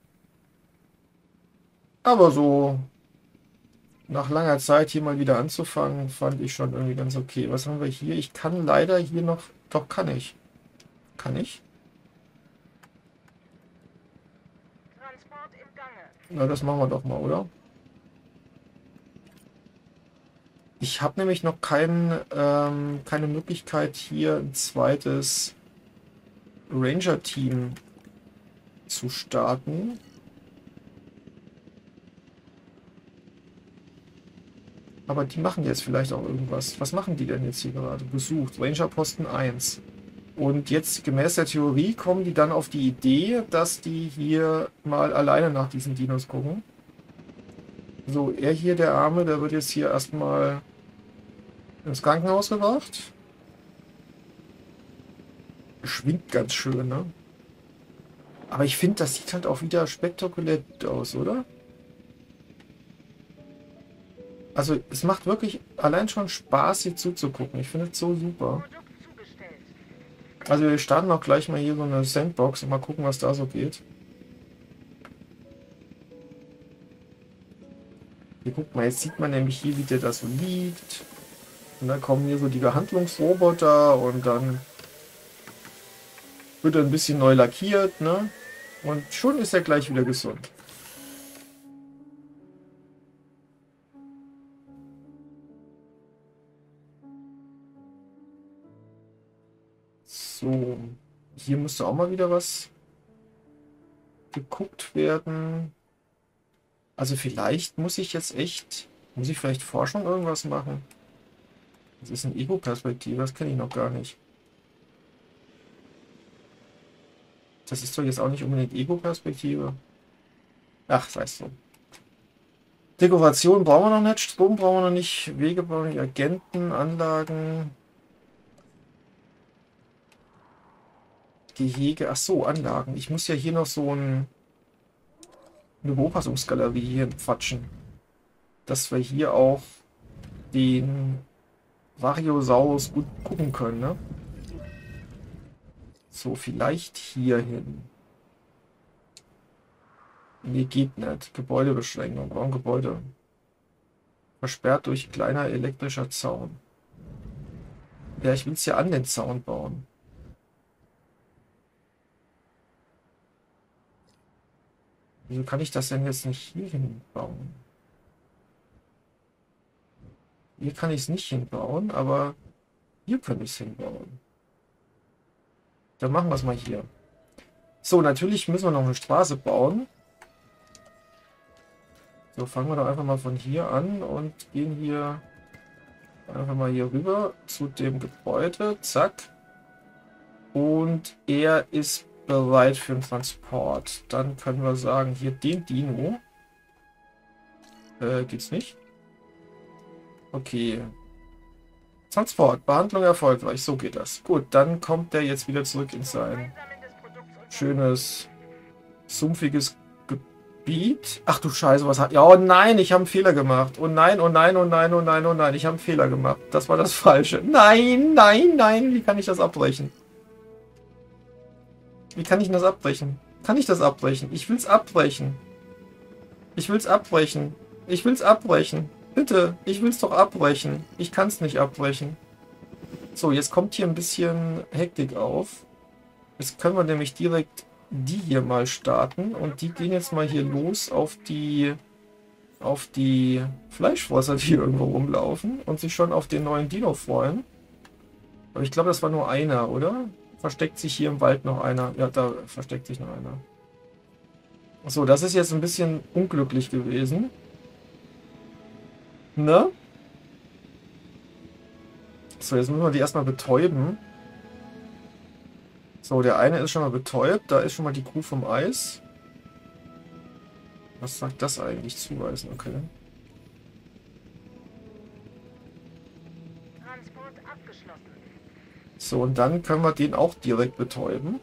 Aber so nach langer Zeit hier mal wieder anzufangen, fand ich schon irgendwie ganz okay. Was haben wir hier? Ich kann leider hier noch... Doch, kann ich. Kann ich? Transport im Gange. Na, das machen wir doch mal, oder? Ich habe nämlich noch kein, ähm, keine Möglichkeit, hier ein zweites Ranger-Team zu starten. Aber die machen jetzt vielleicht auch irgendwas. Was machen die denn jetzt hier gerade? Besucht. Ranger-Posten eins. Und jetzt gemäß der Theorie kommen die dann auf die Idee, dass die hier mal alleine nach diesen Dinos gucken. So, er hier, der Arme, der wird jetzt hier erstmal ins Krankenhaus gebracht. Schwingt ganz schön, ne? Aber ich finde, das sieht halt auch wieder spektakulär aus, oder? Also, es macht wirklich allein schon Spaß, hier zuzugucken. Ich finde es so super. Produkt zugestellt. Also, wir starten auch gleich mal hier so eine Sandbox und mal gucken, was da so geht. Hier, guck mal, jetzt sieht man nämlich hier, wie der da so liegt. Und dann kommen hier so die Behandlungsroboter und dann wird er ein bisschen neu lackiert, ne? Und schon ist er gleich wieder gesund. So, hier müsste auch mal wieder was geguckt werden. Also vielleicht muss ich jetzt echt, muss ich vielleicht Forschung irgendwas machen? Das ist eine Ego-Perspektive, das kenne ich noch gar nicht. Das ist doch jetzt auch nicht unbedingt Ego-Perspektive. Ach, sei es so. Dekoration brauchen wir noch nicht, Strom brauchen wir noch nicht, Wege brauchen wir nicht, Agenten, Anlagen, Gehege, ach so, Anlagen. Ich muss ja hier noch so ein, eine Beobachtungsgalerie hier quatschen, dass wir hier auch den Variosaurus gut gucken können, ne? So, vielleicht hier hin. Nee, geht nicht. Gebäudebeschränkung. Warum Gebäude? Versperrt durch kleiner elektrischer Zaun. Ja, ich will es ja an den Zaun bauen. Wieso kann ich das denn jetzt nicht hier hinbauen? Hier kann ich es nicht hinbauen, aber hier könnte ich es hinbauen. Dann machen wir es mal hier. So, natürlich müssen wir noch eine Straße bauen. So, fangen wir doch einfach mal von hier an und gehen hier einfach mal hier rüber zu dem Gebäude. Zack. Und er ist bereit für den Transport. Dann können wir sagen, hier den Dino. Äh, geht's nicht? Okay. Transport, Behandlung erfolgreich. So geht das. Gut, dann kommt der jetzt wieder zurück in sein schönes, sumpfiges Gebiet. Ach du Scheiße, was hat... Ja, oh nein, ich habe einen Fehler gemacht. Oh nein, oh nein, oh nein, oh nein, oh nein. Ich habe einen Fehler gemacht. Das war das Falsche. Nein, nein, nein. Wie kann ich das abbrechen? Wie kann ich denn das abbrechen? Kann ich das abbrechen? Ich will es abbrechen. Ich will es abbrechen. Ich will es abbrechen. Bitte, ich will es doch abbrechen. Ich kann es nicht abbrechen. So, jetzt kommt hier ein bisschen Hektik auf. Jetzt können wir nämlich direkt die hier mal starten. Und die gehen jetzt mal hier los auf die auf die Fleischfresser, die hier irgendwo rumlaufen. Und sich schon auf den neuen Dino freuen. Aber ich glaube, das war nur einer, oder? Versteckt sich hier im Wald noch einer? Ja, da versteckt sich noch einer. So, das ist jetzt ein bisschen unglücklich gewesen. Ne? So, jetzt müssen wir die erstmal betäuben. So, der eine ist schon mal betäubt. Da ist schon mal die Kuh vom Eis. Was sagt das eigentlich? Zuweisen, okay. Transport abgeschlossen. So, und dann können wir den auch direkt betäuben.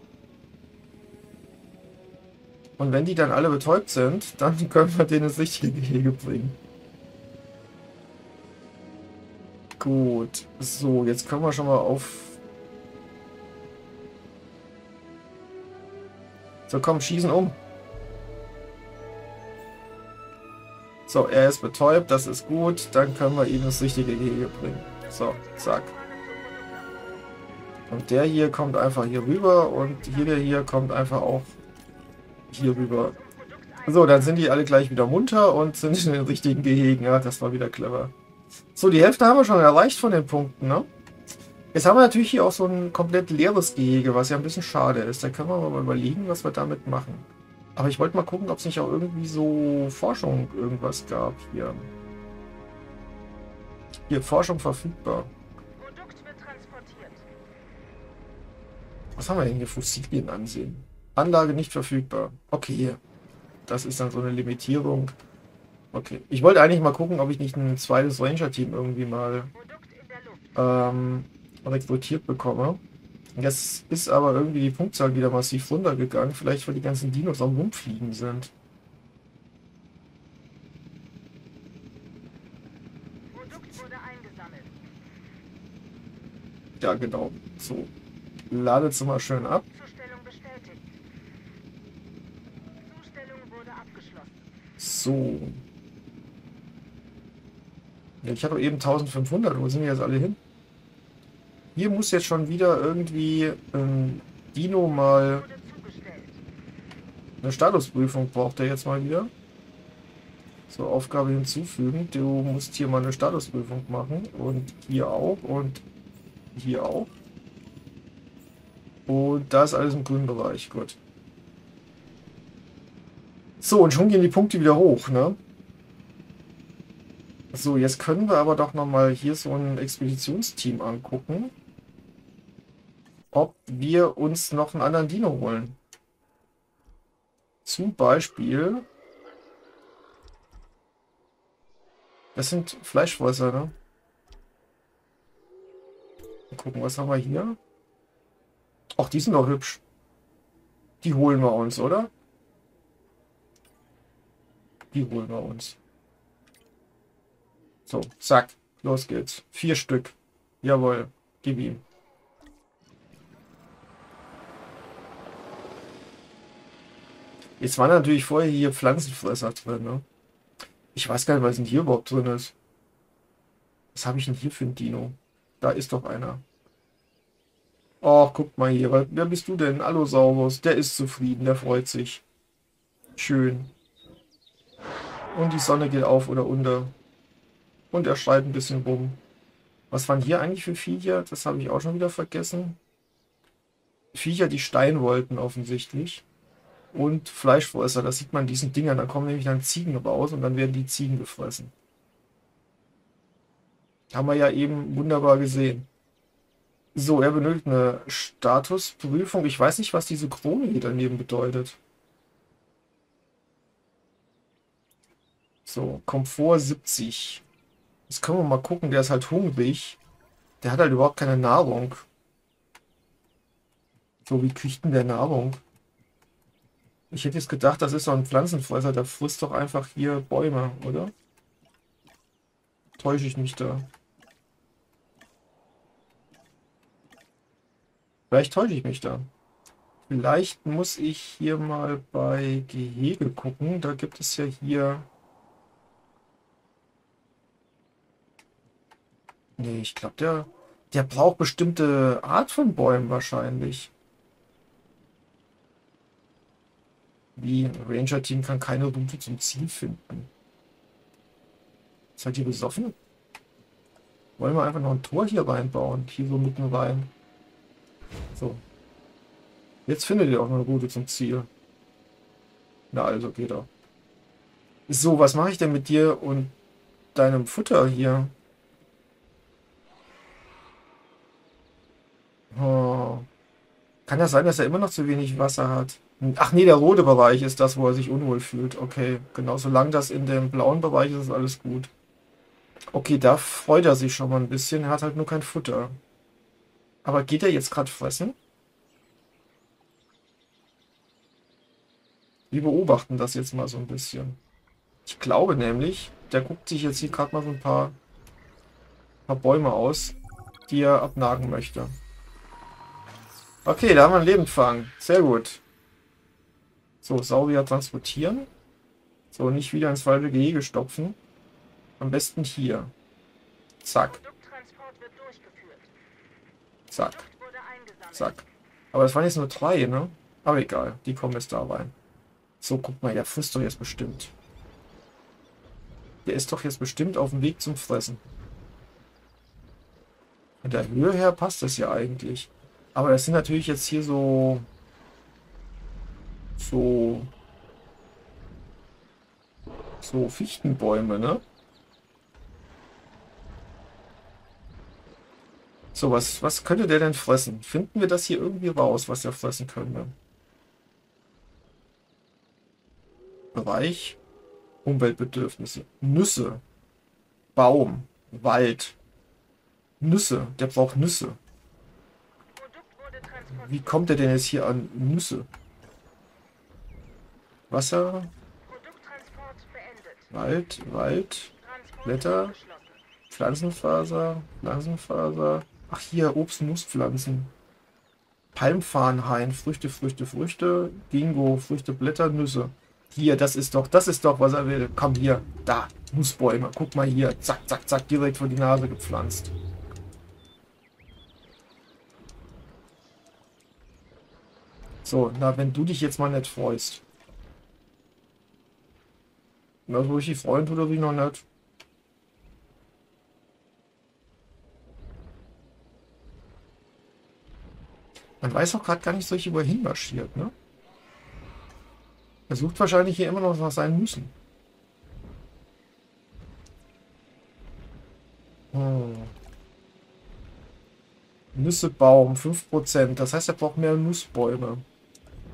Und wenn die dann alle betäubt sind, dann können wir den ins richtige Gehege bringen. Gut. So, jetzt können wir schon mal auf... So, komm, schießen um. So, er ist betäubt, das ist gut. Dann können wir ihn ins richtige Gehege bringen. So, zack. Und der hier kommt einfach hier rüber und hier der hier kommt einfach auch hier rüber. So, dann sind die alle gleich wieder munter und sind in den richtigen Gehegen. Ja, das war wieder clever. So, die Hälfte haben wir schon erreicht von den Punkten, ne? Jetzt haben wir natürlich hier auch so ein komplett leeres Gehege, was ja ein bisschen schade ist. Da können wir mal überlegen, was wir damit machen. Aber ich wollte mal gucken, ob es nicht auch irgendwie so Forschung irgendwas gab hier. Hier, Forschung verfügbar. Produkt wird transportiert. Was haben wir denn hier? Fossilien ansehen. Anlage nicht verfügbar. Okay, das ist dann so eine Limitierung. Okay, ich wollte eigentlich mal gucken, ob ich nicht ein zweites Ranger-Team irgendwie mal Produkt in der Luft. ähm, rekrutiert bekomme. Jetzt ist aber irgendwie die Punktzahl wieder massiv runtergegangen. Vielleicht, weil die ganzen Dinos am Rumfliegen sind. Produkt wurde eingesammelt. Ja, genau. So. Ladet sie mal schön ab. Zustellung bestätigt. Zustellung wurde abgeschlossen. So. Ja, ich hatte eben eintausendfünfhundert. Wo sind die jetzt alle hin? Hier muss jetzt schon wieder irgendwie ein Dino mal Wurde zugestellt. eine Statusprüfung braucht er jetzt mal wieder. So, Aufgabe hinzufügen. Du musst hier mal eine Statusprüfung machen. Und hier auch. Und hier auch. Und da ist alles im grünen Bereich. Gut. So, und schon gehen die Punkte wieder hoch, ne? So, jetzt können wir aber doch nochmal hier so ein Expeditionsteam angucken. Ob wir uns noch einen anderen Dino holen. Zum Beispiel Das sind Fleischfresser, ne? Mal gucken, was haben wir hier? Ach, die sind doch hübsch. Die holen wir uns, oder? Die holen wir uns. So, zack. Los geht's. Vier Stück. Jawohl. Gib ihm. Jetzt waren natürlich vorher hier Pflanzenfresser drin, ne? Ich weiß gar nicht, was denn hier überhaupt drin ist. Was habe ich denn hier für ein Dino? Da ist doch einer. Oh, guck mal hier. Wer bist du denn? Allosaurus. Der ist zufrieden. Der freut sich. Schön. Und die Sonne geht auf oder unter. Und er schreit ein bisschen rum. Was waren hier eigentlich für Viecher? Das habe ich auch schon wieder vergessen. Viecher, die Stein wollten offensichtlich. Und Fleischfresser, das sieht man diesen Dingern. Da kommen nämlich dann Ziegen raus und dann werden die Ziegen gefressen. Haben wir ja eben wunderbar gesehen. So, er benötigt eine Statusprüfung. Ich weiß nicht, was diese Krone hier daneben bedeutet. So, Komfort siebzig. Jetzt können wir mal gucken, der ist halt hungrig. Der hat halt überhaupt keine Nahrung. So, wie kriegt denn der Nahrung? Ich hätte jetzt gedacht, das ist so ein Pflanzenfresser, der frisst doch einfach hier Bäume, oder? Täusche ich mich da? Vielleicht täusche ich mich da. Vielleicht muss ich hier mal bei Gehege gucken. Da gibt es ja hier... Nee, ich glaube, der, der braucht bestimmte Art von Bäumen wahrscheinlich. Wie Ranger-Team kann keine Route zum Ziel finden. Seid ihr besoffen? Wollen wir einfach noch ein Tor hier reinbauen? Hier so mitten rein. So. Jetzt findet ihr auch eine Route zum Ziel. Na also, geht doch. So, was mache ich denn mit dir und deinem Futter hier? Oh. Kann das sein, dass er immer noch zu wenig Wasser hat? Ach nee, der rote Bereich ist das, wo er sich unwohl fühlt. Okay, genau. Solange das in dem blauen Bereich ist, ist alles gut. Okay, da freut er sich schon mal ein bisschen. Er hat halt nur kein Futter. Aber geht er jetzt gerade fressen? Wir beobachten das jetzt mal so ein bisschen. Ich glaube nämlich, der guckt sich jetzt hier gerade mal so ein paar, paar Bäume aus, die er abnagen möchte. Okay, da haben wir einen Lebendfang. Sehr gut. So, Saurier transportieren. So, nicht wieder ins falsche Gehege stopfen. Am besten hier. Zack. Produkttransport wird durchgeführt. Zack. Produkt wurde eingesammelt. Zack. Aber das waren jetzt nur drei, ne? Aber egal, die kommen jetzt da rein. So, guck mal, der frisst doch jetzt bestimmt. Der ist doch jetzt bestimmt auf dem Weg zum Fressen. Von der Höhe her passt das ja eigentlich. Aber das sind natürlich jetzt hier so... So... So Fichtenbäume, ne? So, was, was könnte der denn fressen? Finden wir das hier irgendwie raus, was der fressen könnte? Bereich, Umweltbedürfnisse, Nüsse, Baum, Wald, Nüsse, der braucht Nüsse. Produkt wurde transportiert. Wie kommt er denn jetzt hier an Nüsse? Wasser, Produkttransport beendet. Wald, Wald, Transport Blätter, abgeschlossen. Pflanzenfaser, Pflanzenfaser. Ach hier, Obst- und Nusspflanzen. Palmfarnhain, Früchte, Früchte, Früchte. Dingo, Früchte, Blätter, Nüsse. Hier, das ist doch, das ist doch, was er will. Komm hier, da, Nussbäume. Guck mal hier. Zack, zack, zack, direkt vor die Nase gepflanzt. So, na, wenn du dich jetzt mal nicht freust. Na, so richtig freuen tut er sich noch nicht. Man weiß auch gerade gar nicht, solche wohin marschiert, ne? Er sucht wahrscheinlich hier immer noch nach seinen Nüssen. Hm. Nüssebaum, fünf Prozent. Das heißt, er braucht mehr Nussbäume.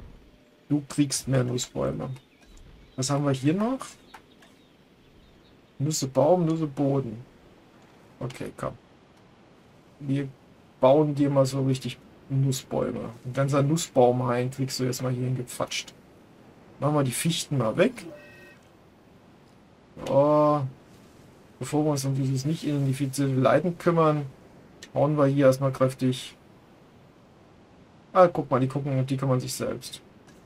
Du kriegst mehr Nussbäume. Was haben wir hier noch? Nüsse Baum, Nüsse Boden. Okay, komm. Wir bauen dir mal so richtig Nussbäume. Ein ganzer Nussbaumhain kriegst du jetzt mal hier hingefatscht. Machen wir die Fichten mal weg. Oh, bevor wir uns um dieses nicht identifizierte Leiden kümmern, hauen wir hier erstmal kräftig. Ah, guck mal, die gucken, die kümmern sich selbst.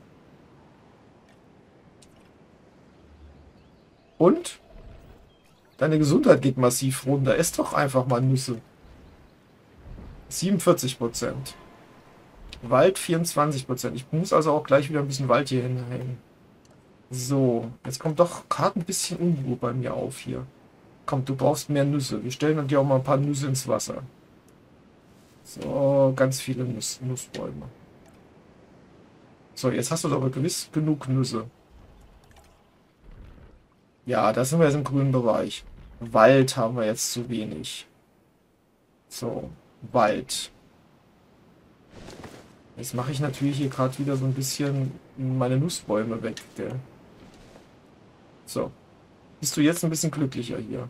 Und? Deine Gesundheit geht massiv runter. Ess doch einfach mal Nüsse. siebenundvierzig Prozent. Wald vierundzwanzig Prozent. Ich muss also auch gleich wieder ein bisschen Wald hier hinhängen. So, jetzt kommt doch gerade ein bisschen Unruhe bei mir auf hier. Komm, du brauchst mehr Nüsse. Wir stellen dir auch mal ein paar Nüsse ins Wasser. So, ganz viele Nuss Nussbäume. So, jetzt hast du doch aber gewiss genug Nüsse. Ja, da sind wir jetzt im grünen Bereich. Wald haben wir jetzt zu wenig. So, Wald. Jetzt mache ich natürlich hier gerade wieder so ein bisschen meine Nussbäume weg, gell? So. Bist du jetzt ein bisschen glücklicher hier?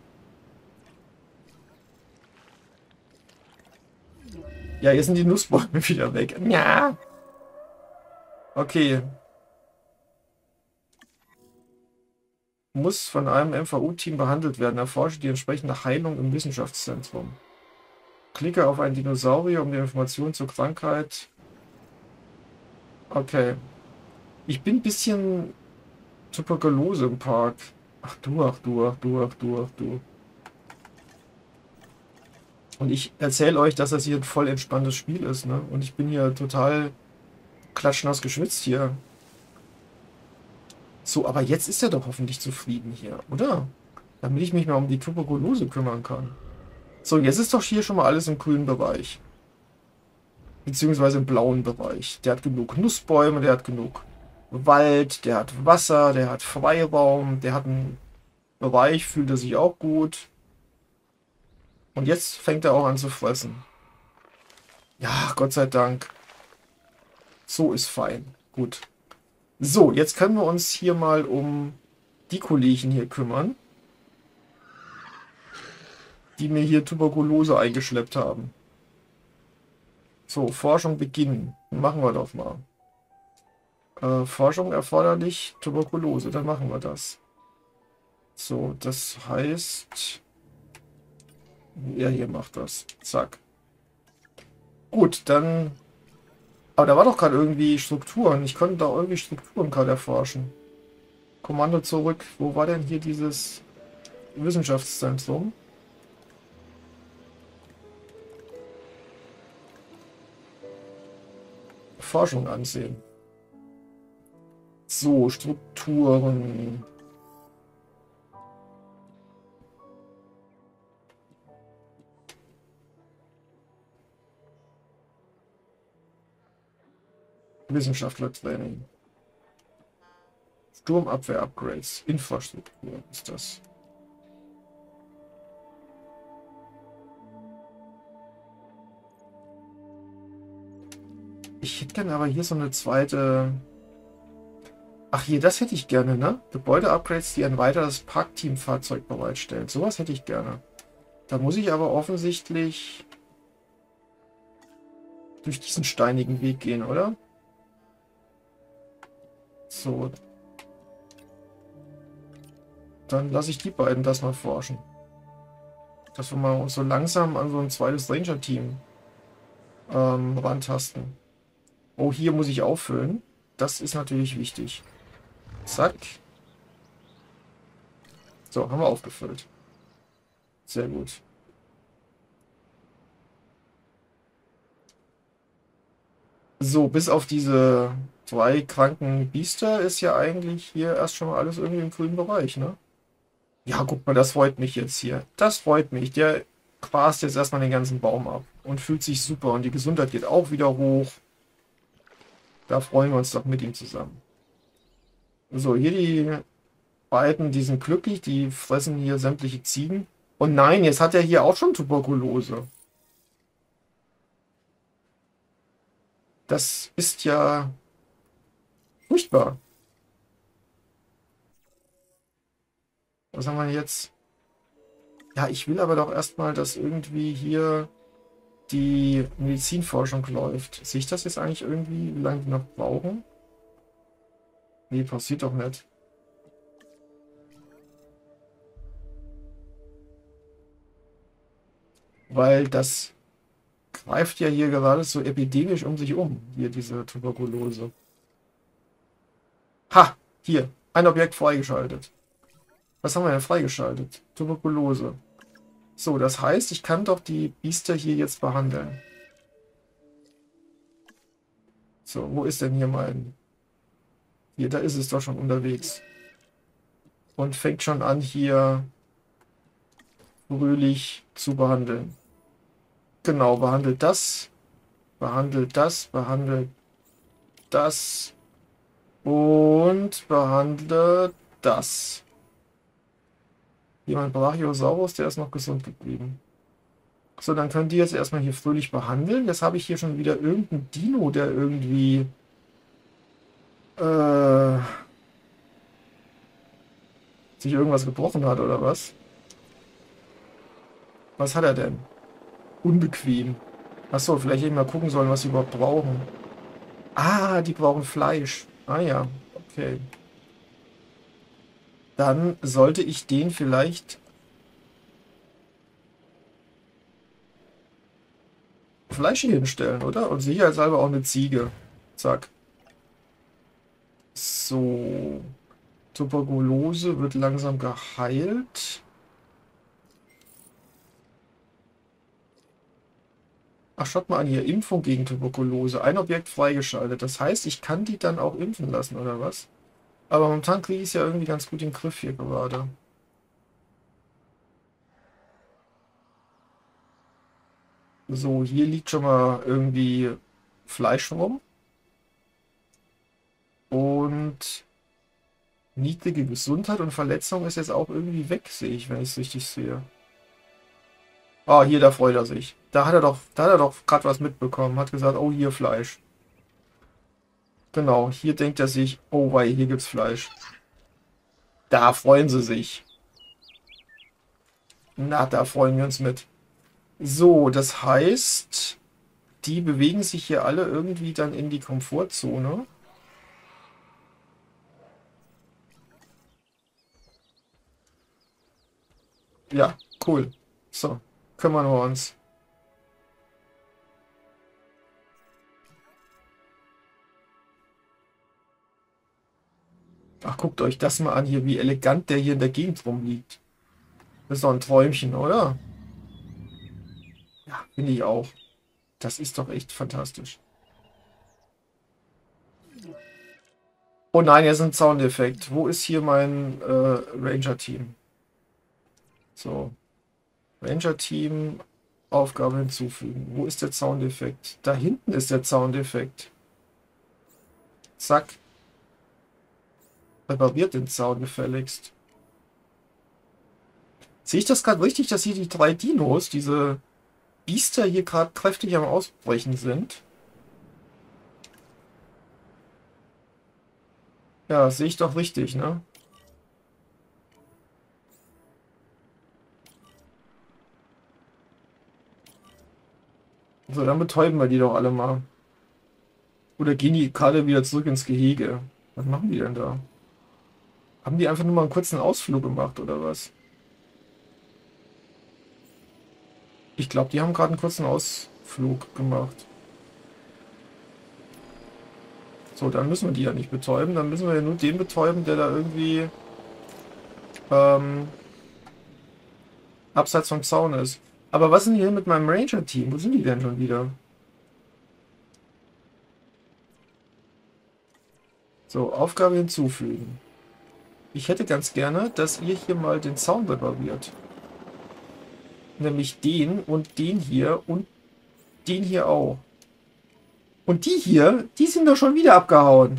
Ja, jetzt sind die Nussbäume wieder weg. Ja. Okay. Muss von einem M V U-Team behandelt werden. Erforsche die entsprechende Heilung im Wissenschaftszentrum. Klicke auf einen Dinosaurier, um die Informationen zur Krankheit. Okay. Ich bin ein bisschen Tuberkulose im Park. Ach du, ach du, ach du, ach du, ach du. Und ich erzähle euch, dass das hier ein voll entspanntes Spiel ist, ne? Und ich bin hier total klatschnass geschwitzt hier. So, aber jetzt ist er doch hoffentlich zufrieden hier, oder? Damit ich mich mal um die Tuberkulose kümmern kann. So, jetzt ist doch hier schon mal alles im grünen Bereich. Beziehungsweise im blauen Bereich. Der hat genug Nussbäume, der hat genug Wald, der hat Wasser, der hat Freiraum, der hat einen Bereich, fühlt er sich auch gut. Und jetzt fängt er auch an zu fressen. Ja, Gott sei Dank. So ist fein. Gut. So, jetzt können wir uns hier mal um die Kollegen hier kümmern, die mir hier Tuberkulose eingeschleppt haben. So, Forschung beginnen. Machen wir doch mal. Äh, Forschung erforderlich, Tuberkulose, dann machen wir das. So, das heißt... Er hier macht das. Zack. Gut, dann... Aber da war doch gerade irgendwie Strukturen. Ich konnte da irgendwie Strukturen gerade erforschen. Kommando zurück. Wo war denn hier dieses Wissenschaftszentrum? Forschung ansehen. So, Strukturen. Wissenschaftler-Training. Sturmabwehr-Upgrades. Infrastruktur ist das. Ich hätte gerne aber hier so eine zweite... Ach hier, das hätte ich gerne, ne? Gebäude-Upgrades, die ein weiteres Parkteam-Fahrzeug bereitstellen. Sowas hätte ich gerne. Da muss ich aber offensichtlich durch diesen steinigen Weg gehen, oder? So. Dann lasse ich die beiden das mal forschen. Dass wir mal uns so langsam an so ein zweites Ranger-Team ähm, rantasten. Oh, hier muss ich auffüllen. Das ist natürlich wichtig. Zack. So, haben wir aufgefüllt. Sehr gut. So, bis auf diese zwei kranken Biester ist ja eigentlich hier erst schon mal alles irgendwie im grünen Bereich, ne? Ja, guck mal, das freut mich jetzt hier. Das freut mich. Der quast jetzt erstmal den ganzen Baum ab und fühlt sich super und die Gesundheit geht auch wieder hoch. Da freuen wir uns doch mit ihm zusammen. So, hier die beiden, die sind glücklich, die fressen hier sämtliche Ziegen. Und nein, jetzt hat er hier auch schon Tuberkulose. Das ist ja furchtbar. Was haben wir jetzt? Ja, ich will aber doch erstmal, dass irgendwie hier die Medizinforschung läuft. Sehe ich das jetzt eigentlich irgendwie, wie lange die noch brauchen? Nee, passiert doch nicht. Weil das greift ja hier gerade so epidemisch um sich um, hier diese Tuberkulose. Ha! Hier, ein Objekt freigeschaltet. Was haben wir denn freigeschaltet? Tuberkulose. So, das heißt, ich kann doch die Biester hier jetzt behandeln. So, wo ist denn hier mein... Hier, da ist es doch schon unterwegs. Und fängt schon an, hier fröhlich zu behandeln. Genau, behandelt das, behandelt das, behandelt das und behandelt das. Jemand Brachiosaurus, der ist noch gesund geblieben. So, dann können die jetzt erstmal hier fröhlich behandeln. Jetzt habe ich hier schon wieder irgendeinen Dino, der irgendwie äh, sich irgendwas gebrochen hat oder was? Was hat er denn? Unbequem. Achso, vielleicht hätte ich mal gucken sollen, was sie überhaupt brauchen. Ah, die brauchen Fleisch. Ah ja, okay. Dann sollte ich den vielleicht Fleisch hier hinstellen, oder? Und sicherheitshalber auch eine Ziege. Zack. So. Tuberkulose wird langsam geheilt. Ach, schaut mal an hier. Impfung gegen Tuberkulose. Ein Objekt freigeschaltet. Das heißt, ich kann die dann auch impfen lassen, oder was? Aber momentan kriege ich es ja irgendwie ganz gut in den Griff hier gerade. So, hier liegt schon mal irgendwie Fleisch rum. Und niedrige Gesundheit und Verletzung ist jetzt auch irgendwie weg, sehe ich, wenn ich es richtig sehe. Ah, hier, da freut er sich. Da hat er doch, da hat er doch gerade was mitbekommen. Hat gesagt, oh, hier Fleisch. Genau, hier denkt er sich, oh wei, hier gibt's Fleisch. Da freuen sie sich. Na, da freuen wir uns mit. So, das heißt, die bewegen sich hier alle irgendwie dann in die Komfortzone. Ja, cool. So, kümmern wir uns. Ach, guckt euch das mal an hier, wie elegant der hier in der Gegend rumliegt. Das ist doch ein Träumchen, oder? Ja, finde ich auch. Das ist doch echt fantastisch. Oh nein, jetzt ein Soundeffekt. Wo ist hier mein äh, Ranger-Team? So. Ranger-Team, Aufgabe hinzufügen. Wo ist der Soundeffekt? Da hinten ist der Soundeffekt. Zack. Repariert den Sound gefälligst. Sehe ich das gerade richtig, dass hier die drei Dinos, diese Biester hier gerade kräftig am Ausbrechen sind? Ja, sehe ich doch richtig, ne? So, dann betäuben wir die doch alle mal. Oder gehen die gerade wieder zurück ins Gehege? Was machen die denn da? Haben die einfach nur mal einen kurzen Ausflug gemacht, oder was? Ich glaube, die haben gerade einen kurzen Ausflug gemacht. So, dann müssen wir die ja nicht betäuben. Dann müssen wir ja nur den betäuben, der da irgendwie ähm, abseits vom Zaun ist. Aber was ist denn hier mit meinem Ranger-Team? Wo sind die denn schon wieder? So, Aufgabe hinzufügen. Ich hätte ganz gerne, dass ihr hier mal den Zaun repariert. Nämlich den und den hier und den hier auch. Und die hier, die sind doch schon wieder abgehauen.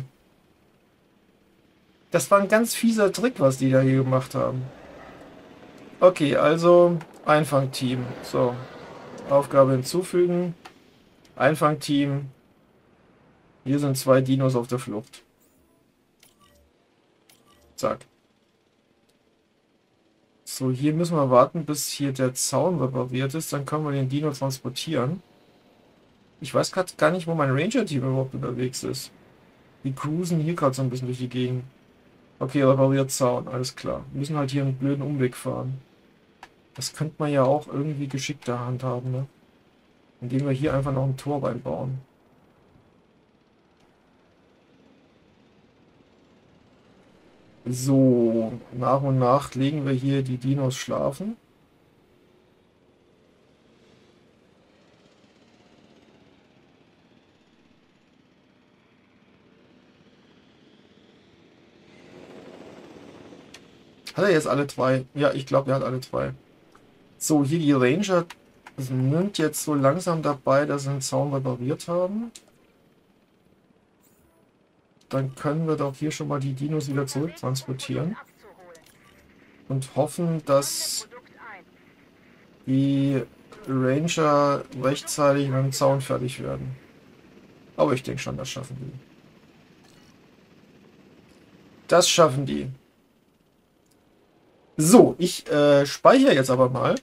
Das war ein ganz fieser Trick, was die da hier gemacht haben. Okay, also Einfangteam. So, Aufgabe hinzufügen. Einfangteam. Hier sind zwei Dinos auf der Flucht. Zack. So, hier müssen wir warten, bis hier der Zaun repariert ist. Dann können wir den Dino transportieren. Ich weiß gerade gar nicht, wo mein Ranger-Team überhaupt unterwegs ist. Die cruisen hier gerade so ein bisschen durch die Gegend. Okay, repariert Zaun, alles klar. Wir müssen halt hier einen blöden Umweg fahren. Das könnte man ja auch irgendwie geschickter handhaben, ne? Indem wir hier einfach noch ein Tor reinbauen. So, nach und nach legen wir hier die Dinos schlafen. Hat er jetzt alle zwei? Ja, ich glaube, er hat alle zwei. So, hier die Ranger sind jetzt so langsam dabei, dass sie den Zaun repariert haben. Dann können wir doch hier schon mal die Dinos wieder zurücktransportieren. Und hoffen, dass die Ranger rechtzeitig mit dem Zaun fertig werden. Aber ich denke schon, das schaffen die. Das schaffen die. So, ich äh, speichere jetzt aber mal.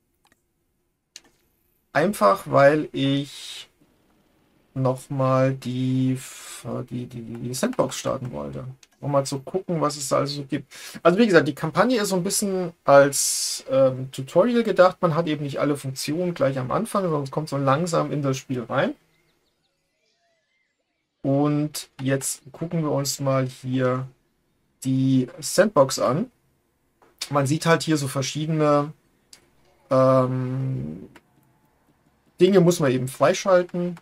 Einfach, weil ich nochmal die, die, die, die Sandbox starten wollte. Um mal zu gucken, was es da also so gibt. Also wie gesagt, die Kampagne ist so ein bisschen als ähm, Tutorial gedacht. Man hat eben nicht alle Funktionen gleich am Anfang, sondern es kommt so langsam in das Spiel rein. Und jetzt gucken wir uns mal hier die Sandbox an. Man sieht halt hier so verschiedene ähm, Dinge muss man eben freischalten.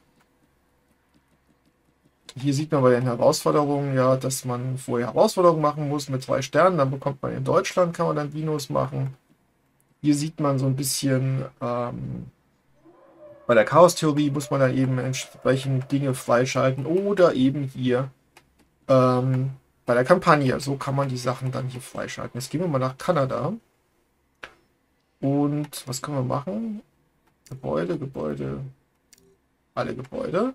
Hier sieht man bei den Herausforderungen ja, dass man vorher Herausforderungen machen muss mit zwei Sternen. Dann bekommt man in Deutschland, kann man dann Dinos machen. Hier sieht man so ein bisschen, ähm, bei der Chaos-Theorie muss man dann eben entsprechend Dinge freischalten. Oder eben hier ähm, bei der Kampagne. So kann man die Sachen dann hier freischalten. Jetzt gehen wir mal nach Kanada. Und was können wir machen? Gebäude, Gebäude, alle Gebäude.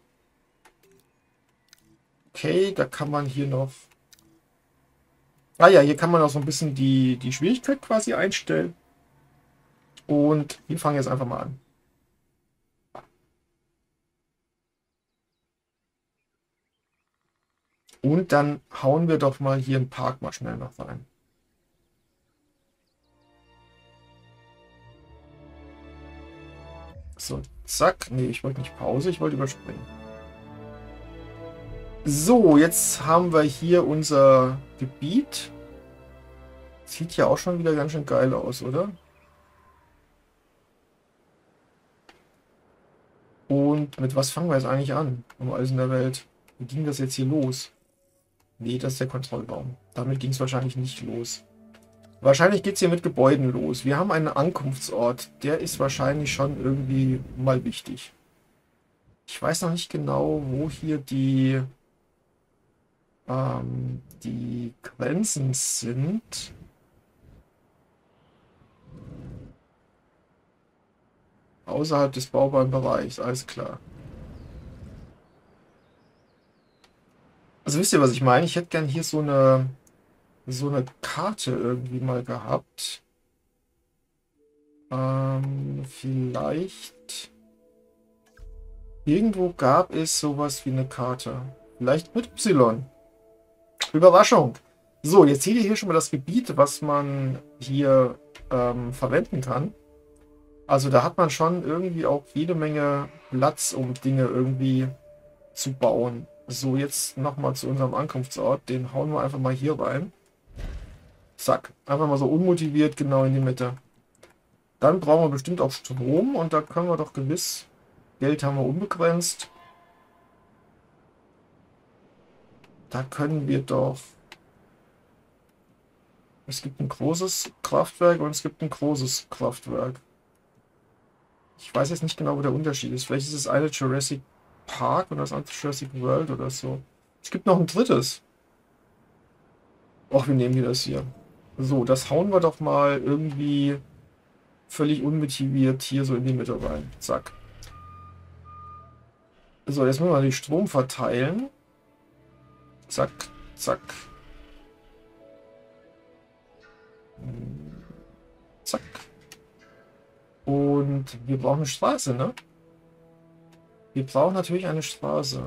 Okay, da kann man hier noch... Ah ja, hier kann man auch so ein bisschen die, die Schwierigkeit quasi einstellen. Und wir fangen jetzt einfach mal an. Und dann hauen wir doch mal hier einen Park mal schnell noch rein. So, zack. Nee, ich wollte nicht Pause, ich wollte überspringen. So, jetzt haben wir hier unser Gebiet. Sieht ja auch schon wieder ganz schön geil aus, oder? Und mit was fangen wir jetzt eigentlich an? Um alles in der Welt. Wie ging das jetzt hier los? Nee, das ist der Kontrollraum. Damit ging es wahrscheinlich nicht los. Wahrscheinlich geht es hier mit Gebäuden los. Wir haben einen Ankunftsort. Der ist wahrscheinlich schon irgendwie mal wichtig. Ich weiß noch nicht genau, wo hier die, ähm, die Grenzen sind. Außerhalb des baubaren Bereichs, alles klar. Also wisst ihr, was ich meine? Ich hätte gern hier so eine, so eine Karte irgendwie mal gehabt. Ähm, vielleicht... Irgendwo gab es sowas wie eine Karte. Vielleicht mit Y. Überraschung. So, jetzt seht ihr hier schon mal das Gebiet, was man hier ähm, verwenden kann. Also da hat man schon irgendwie auch jede Menge Platz, um Dinge irgendwie zu bauen. So, jetzt nochmal zu unserem Ankunftsort. Den hauen wir einfach mal hier rein. Zack. Einfach mal so unmotiviert genau in die Mitte. Dann brauchen wir bestimmt auch Strom und da können wir doch gewiss... Geld haben wir unbegrenzt. Da können wir doch... Es gibt ein großes Kraftwerk und es gibt ein großes Kraftwerk. Ich weiß jetzt nicht genau, wo der Unterschied ist. Vielleicht ist es eine Jurassic Park und das andere Jurassic World oder so. Es gibt noch ein drittes. Och, wie nehmen wir das hier? So, das hauen wir doch mal irgendwie völlig unmotiviert hier so in die Mitte rein. Zack. So, jetzt müssen wir den Strom verteilen. Zack, zack. Zack. Und wir brauchen eine Straße, ne? Wir brauchen natürlich eine Straße.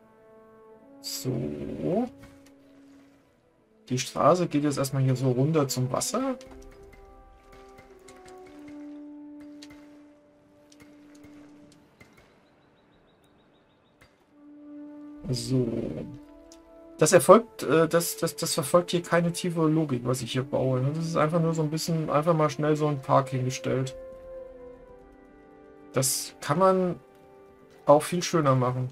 So. Die Straße geht jetzt erstmal hier so runter zum Wasser. So. Das erfolgt, äh, das, das, das verfolgt hier keine tiefe Logik, was ich hier baue. Das ist einfach nur so ein bisschen, einfach mal schnell so ein Park hingestellt. Das kann man auch viel schöner machen.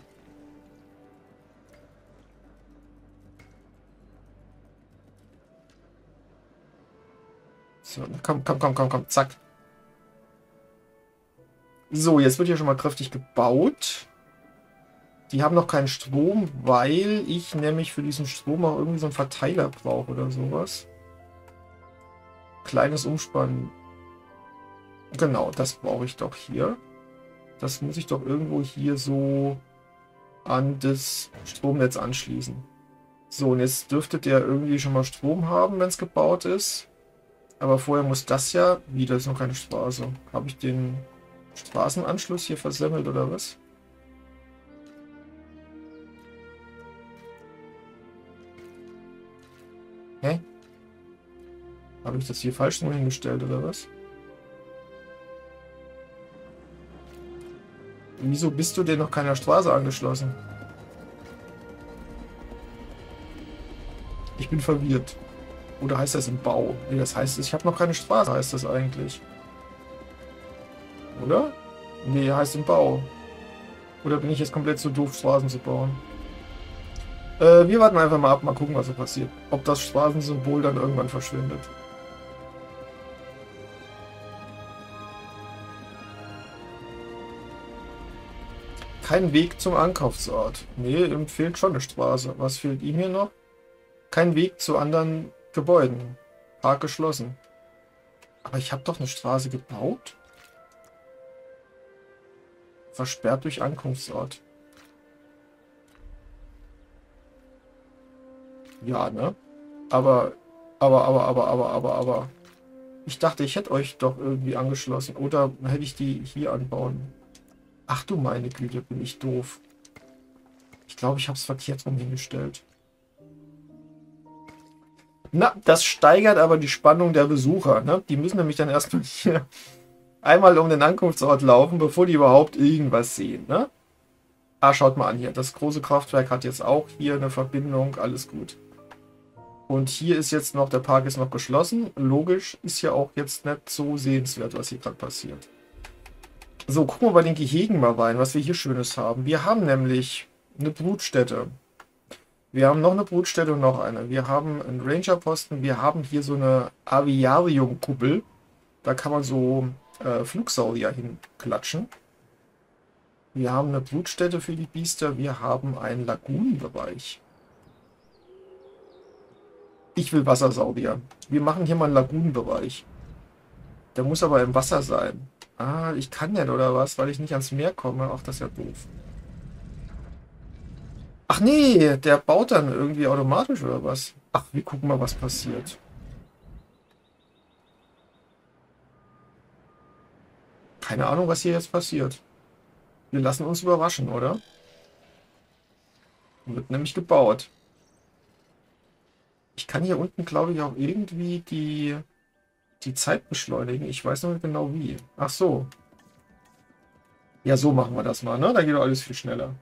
So, komm, komm, komm, komm, komm, zack. So, jetzt wird hier schon mal kräftig gebaut. Die haben noch keinen Strom, weil ich nämlich für diesen Strom auch irgendwie so einen Verteiler brauche oder sowas. Kleines Umspannen. Genau, das brauche ich doch hier. Das muss ich doch irgendwo hier so an das Stromnetz anschließen. So, und jetzt dürfte der irgendwie schon mal Strom haben, wenn es gebaut ist. Aber vorher muss das ja... Wieder ist noch keine Straße. Habe ich den Straßenanschluss hier versemmelt oder was? Hä? Habe ich das hier falsch nur hingestellt oder was? Wieso bist du denn noch keiner Straße angeschlossen? Ich bin verwirrt. Oder heißt das im Bau? Nee, das heißt, ich habe noch keine Straße, heißt das eigentlich. Oder? Nee, heißt im Bau. Oder bin ich jetzt komplett zu doof, Straßen zu bauen? Äh, wir warten einfach mal ab, mal gucken, was so passiert. Ob das Straßensymbol dann irgendwann verschwindet. Kein Weg zum Ankaufsort. Nee, ihm fehlt schon eine Straße. Was fehlt ihm hier noch? Kein Weg zu anderen Gebäuden. Park geschlossen. Aber ich habe doch eine Straße gebaut. Versperrt durch Ankunftsort. Ja, ne? Aber, aber, aber, aber, aber, aber, aber. Ich dachte, ich hätte euch doch irgendwie angeschlossen. Oder hätte ich die hier anbauen? Ach du meine Güte, bin ich doof. Ich glaube, ich habe es verkehrt rum hingestellt. Na, das steigert aber die Spannung der Besucher. Ne? Die müssen nämlich dann erstmal hier einmal um den Ankunftsort laufen, bevor die überhaupt irgendwas sehen. Ne? Ah, schaut mal an hier. Das große Kraftwerk hat jetzt auch hier eine Verbindung. Alles gut. Und hier ist jetzt noch, der Park ist noch geschlossen. Logisch, ist ja auch jetzt nicht so sehenswert, was hier gerade passiert. So, gucken wir bei den Gehegen mal rein, was wir hier Schönes haben. Wir haben nämlich eine Brutstätte. Wir haben noch eine Brutstätte und noch eine. Wir haben einen Rangerposten. Wir haben hier so eine Aviariumkuppel. Da kann man so äh, Flugsaurier hinklatschen. Wir haben eine Brutstätte für die Biester. Wir haben einen Lagunenbereich. Ich will Wassersaurier. Wir machen hier mal einen Lagunenbereich. Der muss aber im Wasser sein. Ah, ich kann nicht, oder was? Weil ich nicht ans Meer komme. Ach, das ist ja doof. Ach nee, der baut dann irgendwie automatisch, oder was? Ach, wir gucken mal, was passiert. Keine Ahnung, was hier jetzt passiert. Wir lassen uns überraschen, oder? Wird nämlich gebaut. Ich kann hier unten, glaube ich, auch irgendwie die, die Zeit beschleunigen. Ich weiß noch nicht genau wie. Ach so. Ja, so machen wir das mal, ne? Da geht doch alles viel schneller.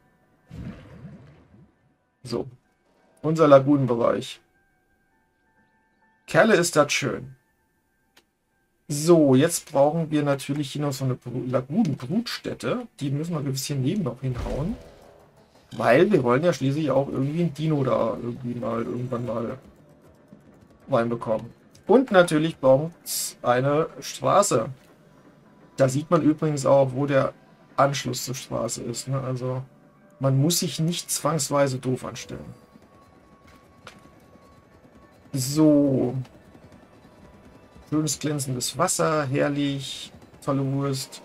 So. Unser Lagunenbereich. Kerle, ist das schön. So, jetzt brauchen wir natürlich hier noch so eine Lagunenbrutstätte. Die müssen wir gewiss hier neben noch hinhauen. Weil wir wollen ja schließlich auch irgendwie ein Dino da irgendwie mal irgendwann mal reinbekommen. Und natürlich braucht es eine Straße. Da sieht man übrigens auch, wo der Anschluss zur Straße ist. Ne? Also man muss sich nicht zwangsweise doof anstellen. So. Schönes glänzendes Wasser, herrlich, tolle Wurst.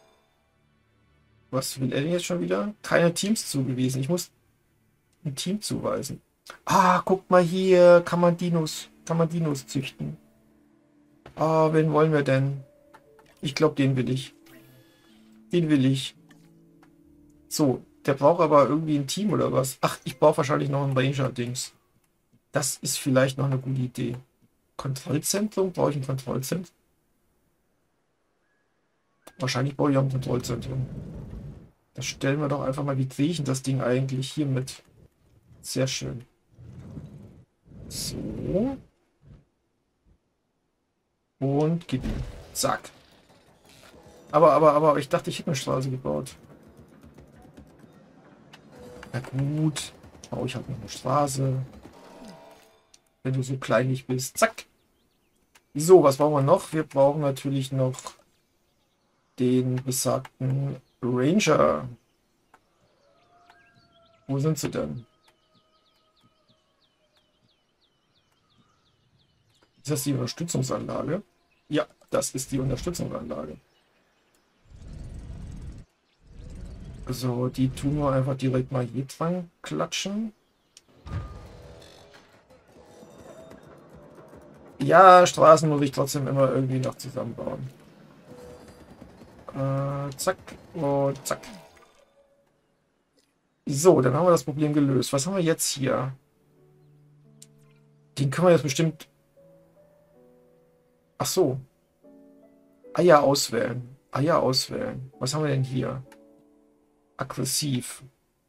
Was will er denn jetzt schon wieder? Keine Teams zugewiesen. Ich muss ein Team zuweisen. Ah, guckt mal hier, kann man Dinos, kann man Dinos züchten. Ah, wen wollen wir denn? Ich glaube, den will ich. Den will ich. So, der braucht aber irgendwie ein Team oder was? Ach, ich brauche wahrscheinlich noch ein Ranger-Dings. Das ist vielleicht noch eine gute Idee. Kontrollzentrum? Brauche ich ein Kontrollzentrum? Wahrscheinlich brauche ich auch ein Kontrollzentrum. Das stellen wir doch einfach mal. Wie kriege ich denn das Ding eigentlich hier mit? Sehr schön. So. Und gib ihm. Zack. Aber, aber, aber, ich dachte, ich hätte eine Straße gebaut. Na gut. Baue ich halt noch eine Straße. Wenn du so kleinlich bist. Zack. So, was brauchen wir noch? Wir brauchen natürlich noch den besagten Ranger. Wo sind sie denn? Ist das die Unterstützungsanlage? Ja, das ist die Unterstützungsanlage. So, die tun wir einfach direkt mal hier dran klatschen. Ja, Straßen muss ich trotzdem immer irgendwie noch zusammenbauen. Äh, zack und zack. So, dann haben wir das Problem gelöst. Was haben wir jetzt hier? Den können wir jetzt bestimmt... Ach so. Eier auswählen. Eier auswählen. Was haben wir denn hier? Aggressiv.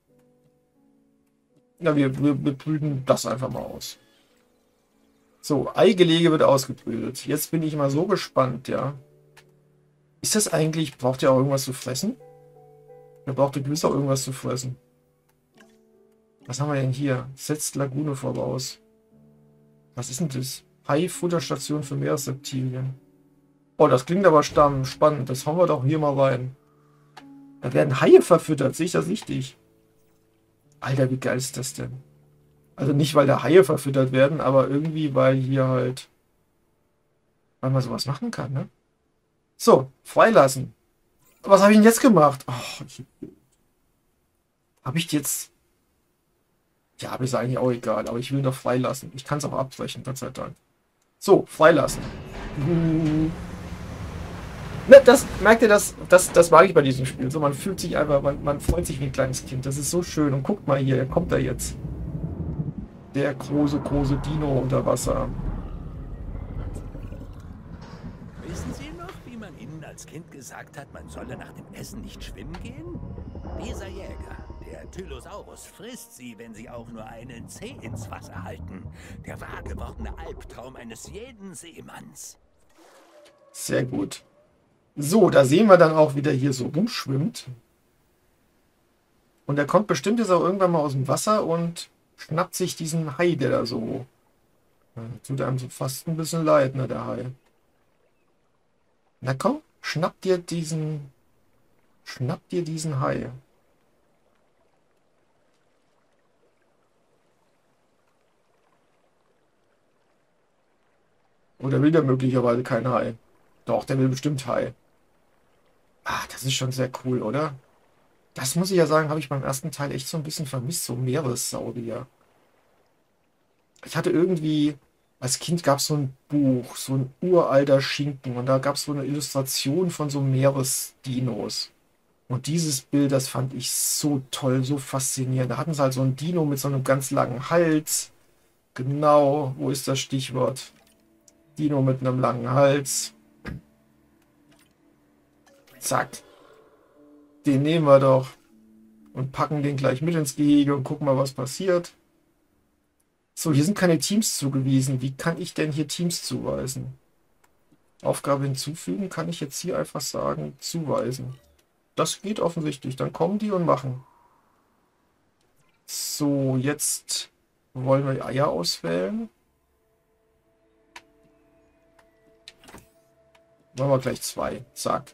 Na, wir, wir, wir brüten das einfach mal aus. So, Eigelege wird ausgebrütet. Jetzt bin ich mal so gespannt, ja. Ist das eigentlich... Braucht ihr auch irgendwas zu fressen? Ihr braucht gewiss auch irgendwas zu fressen. Was haben wir denn hier? Setzt Lagune voraus. Was ist denn das? Hai-Futterstation für Meeresreptilien. Oh, das klingt aber spannend. Das hauen wir doch hier mal rein. Da werden Haie verfüttert. Sehe ich das richtig? Alter, wie geil ist das denn? Also nicht, weil da Haie verfüttert werden, aber irgendwie, weil hier halt... Weil man sowas machen kann, ne? So, freilassen. Was habe ich denn jetzt gemacht? Oh, ich... Habe ich jetzt... Ja, aber ist eigentlich auch egal. Aber ich will ihn doch freilassen. Ich kann es auch abbrechen, Gott sei Dank. So, freilassen. Hm. Ne, das, merkt ihr, das, das, das mag ich bei diesem Spiel. So, man fühlt sich einfach, man, man freut sich wie ein kleines Kind. Das ist so schön. Und guckt mal hier, er kommt da jetzt. Der große, große Dino unter Wasser. Wissen Sie noch, wie man Ihnen als Kind gesagt hat, man solle nach dem Essen nicht schwimmen gehen? Dieser Jäger, der Tylosaurus, frisst Sie, wenn Sie auch nur einen Zeh ins Wasser halten. Der wahrgewordene Albtraum eines jeden Seemanns. Sehr gut. So, da sehen wir dann auch, wie der hier so rumschwimmt. Und er kommt bestimmt jetzt auch irgendwann mal aus dem Wasser und schnappt sich diesen Hai, der da so... Ja, tut einem so fast ein bisschen leid, ne, der Hai. Na komm, schnapp dir diesen... Schnapp dir diesen Hai. Oder will der möglicherweise kein Hai? Doch, der will bestimmt Hai. Ah, das ist schon sehr cool, oder? Das muss ich ja sagen, habe ich beim ersten Teil echt so ein bisschen vermisst, so Meeressaurier. Ich hatte irgendwie, als Kind gab es so ein Buch, so ein uralter Schinken und da gab es so eine Illustration von so Meeresdinos. Und dieses Bild, das fand ich so toll, so faszinierend. Da hatten sie halt so ein Dino mit so einem ganz langen Hals. Genau, wo ist das Stichwort? Dino mit einem langen Hals. Zack. Den nehmen wir doch und packen den gleich mit ins Gehege und gucken mal, was passiert. So, hier sind keine Teams zugewiesen. Wie kann ich denn hier Teams zuweisen? Aufgabe hinzufügen kann ich jetzt hier einfach sagen, zuweisen. Das geht offensichtlich. Dann kommen die und machen. So, jetzt wollen wir Eier auswählen. Machen wir gleich zwei. Zack.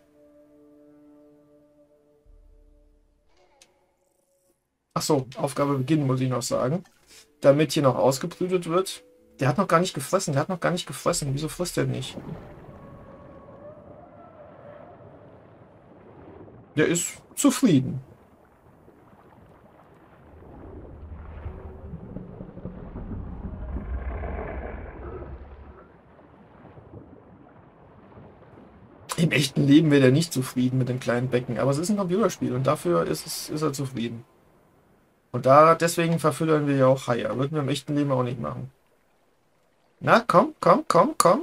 Achso, Aufgabe beginnen, muss ich noch sagen. Damit hier noch ausgebrütet wird. Der hat noch gar nicht gefressen. Der hat noch gar nicht gefressen. Wieso frisst er nicht? Der ist zufrieden. Im echten Leben wäre er nicht zufrieden mit dem kleinen Becken, aber es ist ein Computerspiel und dafür ist, es, ist er zufrieden. Und da, deswegen verfüttern wir ja auch Haie. Würden wir im echten Leben auch nicht machen. Na, komm, komm, komm, komm.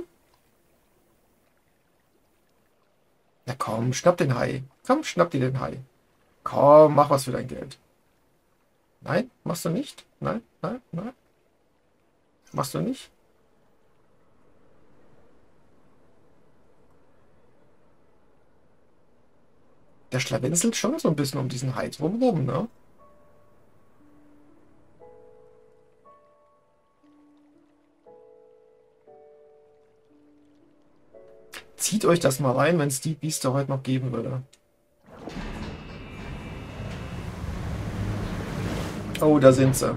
Na komm, schnapp den Hai. Komm, schnapp dir den Hai. Komm, mach was für dein Geld. Nein, machst du nicht? Nein, nein, nein. Machst du nicht? Der schlawenzelt schon so ein bisschen um diesen Hai drumherum, ne? Zieht euch das mal rein, wenn es die Biester heute noch geben würde. Oh, da sind sie.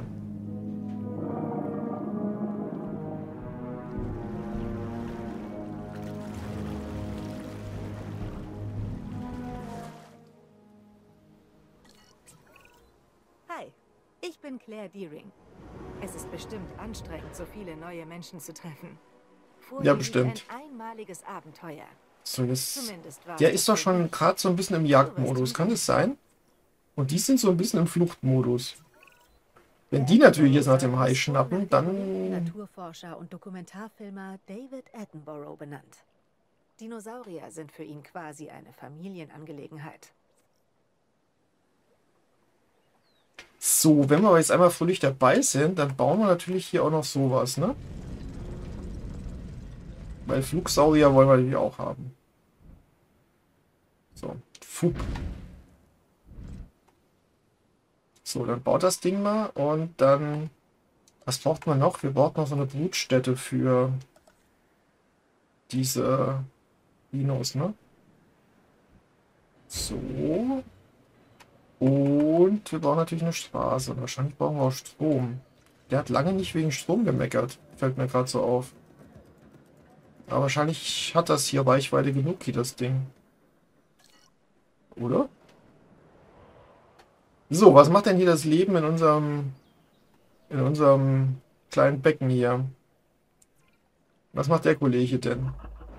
Hi, ich bin Claire Deering. Es ist bestimmt anstrengend, so viele neue Menschen zu treffen. Vor Ja, dir liegt bestimmt. ein einmaliges Abenteuer. So, das, Zumindest war der es ist doch für schon dich. gerade so ein bisschen im Jagdmodus. Kann das sein? Und die sind so ein bisschen im Fluchtmodus. Wenn die natürlich jetzt nach dem Hai schnappen, dann... Naturforscher und Dokumentarfilmer David Attenborough benannt. Dinosaurier sind für ihn quasi eine Familienangelegenheit. So, wenn wir aber jetzt einmal fröhlich dabei sind, dann bauen wir natürlich hier auch noch sowas, ne? Weil Flugsaurier wollen wir natürlich auch haben. So, Fug. So, dann baut das Ding mal und dann... Was braucht man noch? Wir brauchen noch so eine Brutstätte für diese Dinos, ne? So. Und wir brauchen natürlich eine Straße. Und wahrscheinlich brauchen wir auch Strom. Der hat lange nicht wegen Strom gemeckert. Fällt mir gerade so auf. Aber wahrscheinlich hat das hier Reichweite genug, hier das Ding. Oder? So, was macht denn hier das Leben in unserem in unserem kleinen Becken hier? Was macht der Kollege denn?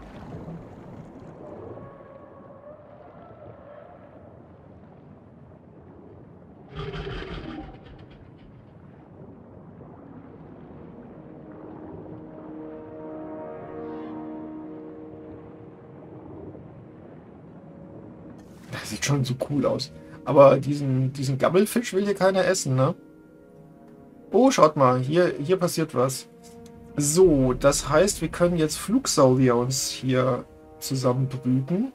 Das sieht schon so cool aus. Aber diesen, diesen Gabbelfisch will hier keiner essen, ne? Oh, schaut mal, hier, hier passiert was. So, das heißt, wir können jetzt Flugsaurier uns hier zusammenbrüten.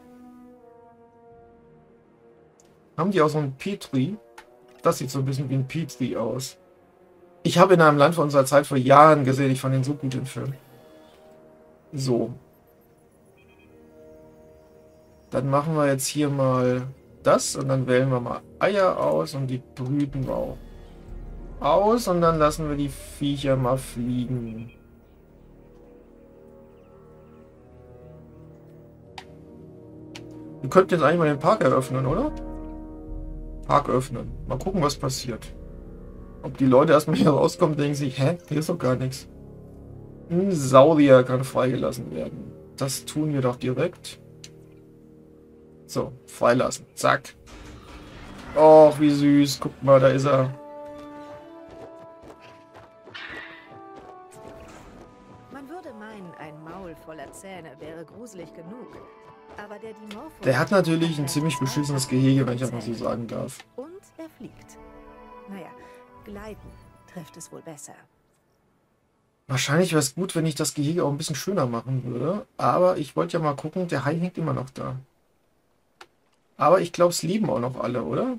Haben die auch so ein Petri? Das sieht so ein bisschen wie ein Petri aus. Ich habe in einem Land von unserer Zeit vor Jahren gesehen, ich fand den so gut, den Film. So. Dann machen wir jetzt hier mal das und dann wählen wir mal Eier aus und die brüten wir auch aus und dann lassen wir die Viecher mal fliegen. Wir könnten jetzt eigentlich mal den Park eröffnen, oder? Park öffnen. Mal gucken, was passiert. Ob die Leute erstmal hier rauskommen, denken sich, hä, hier ist doch gar nichts. Ein Saurier kann freigelassen werden. Das tun wir doch direkt. So, freilassen. Zack. Och, wie süß. Guck mal, da ist er. Man würde meinen, ein Maul voller Zähne wäre gruselig genug. Aber der Dimorphos... Der hat natürlich ein ziemlich beschissenes Gehege, wenn ich das mal so sagen darf. Und er fliegt. Naja, gleiten trifft es wohl besser. Wahrscheinlich wäre es gut, wenn ich das Gehege auch ein bisschen schöner machen würde. Aber ich wollte ja mal gucken, der Hai hängt immer noch da. Aber ich glaube, es lieben auch noch alle, oder?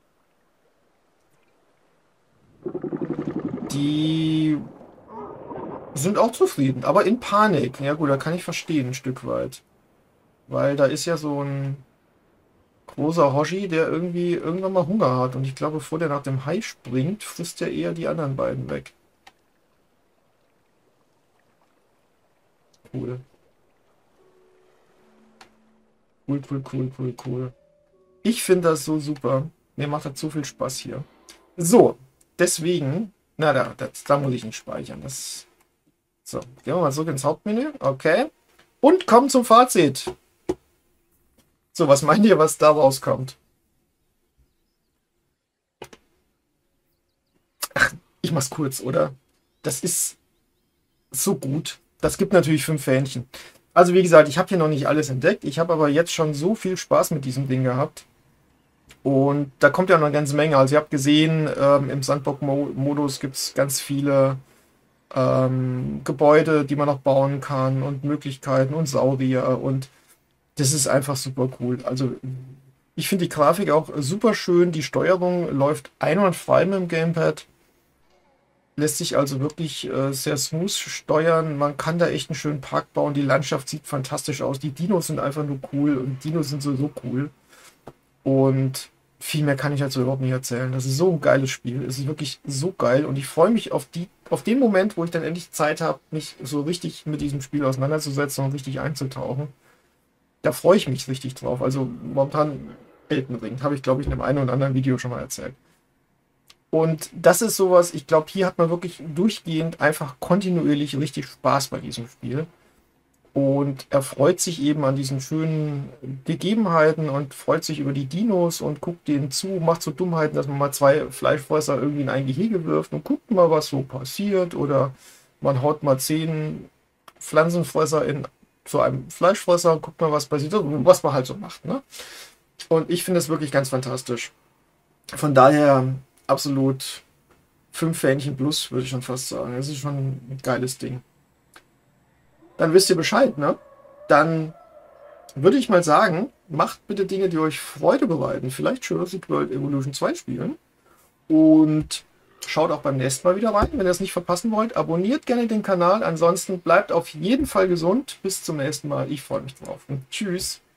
Die sind auch zufrieden, aber in Panik. Ja gut, da kann ich verstehen, ein Stück weit. Weil da ist ja so ein großer Hoshi, der irgendwie irgendwann mal Hunger hat. Und ich glaube, bevor der nach dem Hai springt, frisst er eher die anderen beiden weg. Cool. Cool, cool, cool, cool, cool. Ich finde das so super. Mir macht das so viel Spaß hier. So, deswegen... Na, da, das, da muss ich nicht speichern. Das, so, gehen wir mal zurück ins Hauptmenü. Okay. Und kommen zum Fazit. So, was meint ihr, was da rauskommt? Ach, ich mach's kurz, oder? Das ist so gut. Das gibt natürlich fünf Fähnchen. Also wie gesagt, ich habe hier noch nicht alles entdeckt. Ich habe aber jetzt schon so viel Spaß mit diesem Ding gehabt. Und da kommt ja noch eine ganze Menge. Also ihr habt gesehen, ähm, im Sandbox-Modus gibt es ganz viele ähm, Gebäude, die man noch bauen kann und Möglichkeiten und Saurier. Und das ist einfach super cool. Also ich finde die Grafik auch super schön. Die Steuerung läuft einwandfrei mit dem Gamepad. Lässt sich also wirklich äh, sehr smooth steuern. Man kann da echt einen schönen Park bauen. Die Landschaft sieht fantastisch aus. Die Dinos sind einfach nur cool und Dinos sind sowieso cool. Und viel mehr kann ich also überhaupt nicht erzählen. Das ist so ein geiles Spiel. Es ist wirklich so geil und ich freue mich auf, die, auf den Moment, wo ich dann endlich Zeit habe, mich so richtig mit diesem Spiel auseinanderzusetzen und richtig einzutauchen. Da freue ich mich richtig drauf. Also momentan Elden Ring, habe ich glaube ich in einem einen oder anderen Video schon mal erzählt. Und das ist sowas, ich glaube, hier hat man wirklich durchgehend einfach kontinuierlich richtig Spaß bei diesem Spiel. Und er freut sich eben an diesen schönen Gegebenheiten und freut sich über die Dinos und guckt denen zu, macht so Dummheiten, dass man mal zwei Fleischfresser irgendwie in ein Gehege wirft und guckt mal, was so passiert. Oder man haut mal zehn Pflanzenfresser in zu einem Fleischfresser und guckt mal, was passiert, was man halt so macht. Ne? Und ich finde es wirklich ganz fantastisch. Von daher absolut fünf Fähnchen plus, würde ich schon fast sagen. Das ist schon ein geiles Ding. Dann wisst ihr Bescheid, ne? Dann würde ich mal sagen, macht bitte Dinge, die euch Freude bereiten. Vielleicht Jurassic World Evolution zwei spielen. Und schaut auch beim nächsten Mal wieder rein, wenn ihr es nicht verpassen wollt. Abonniert gerne den Kanal. Ansonsten bleibt auf jeden Fall gesund. Bis zum nächsten Mal. Ich freue mich drauf. Und tschüss.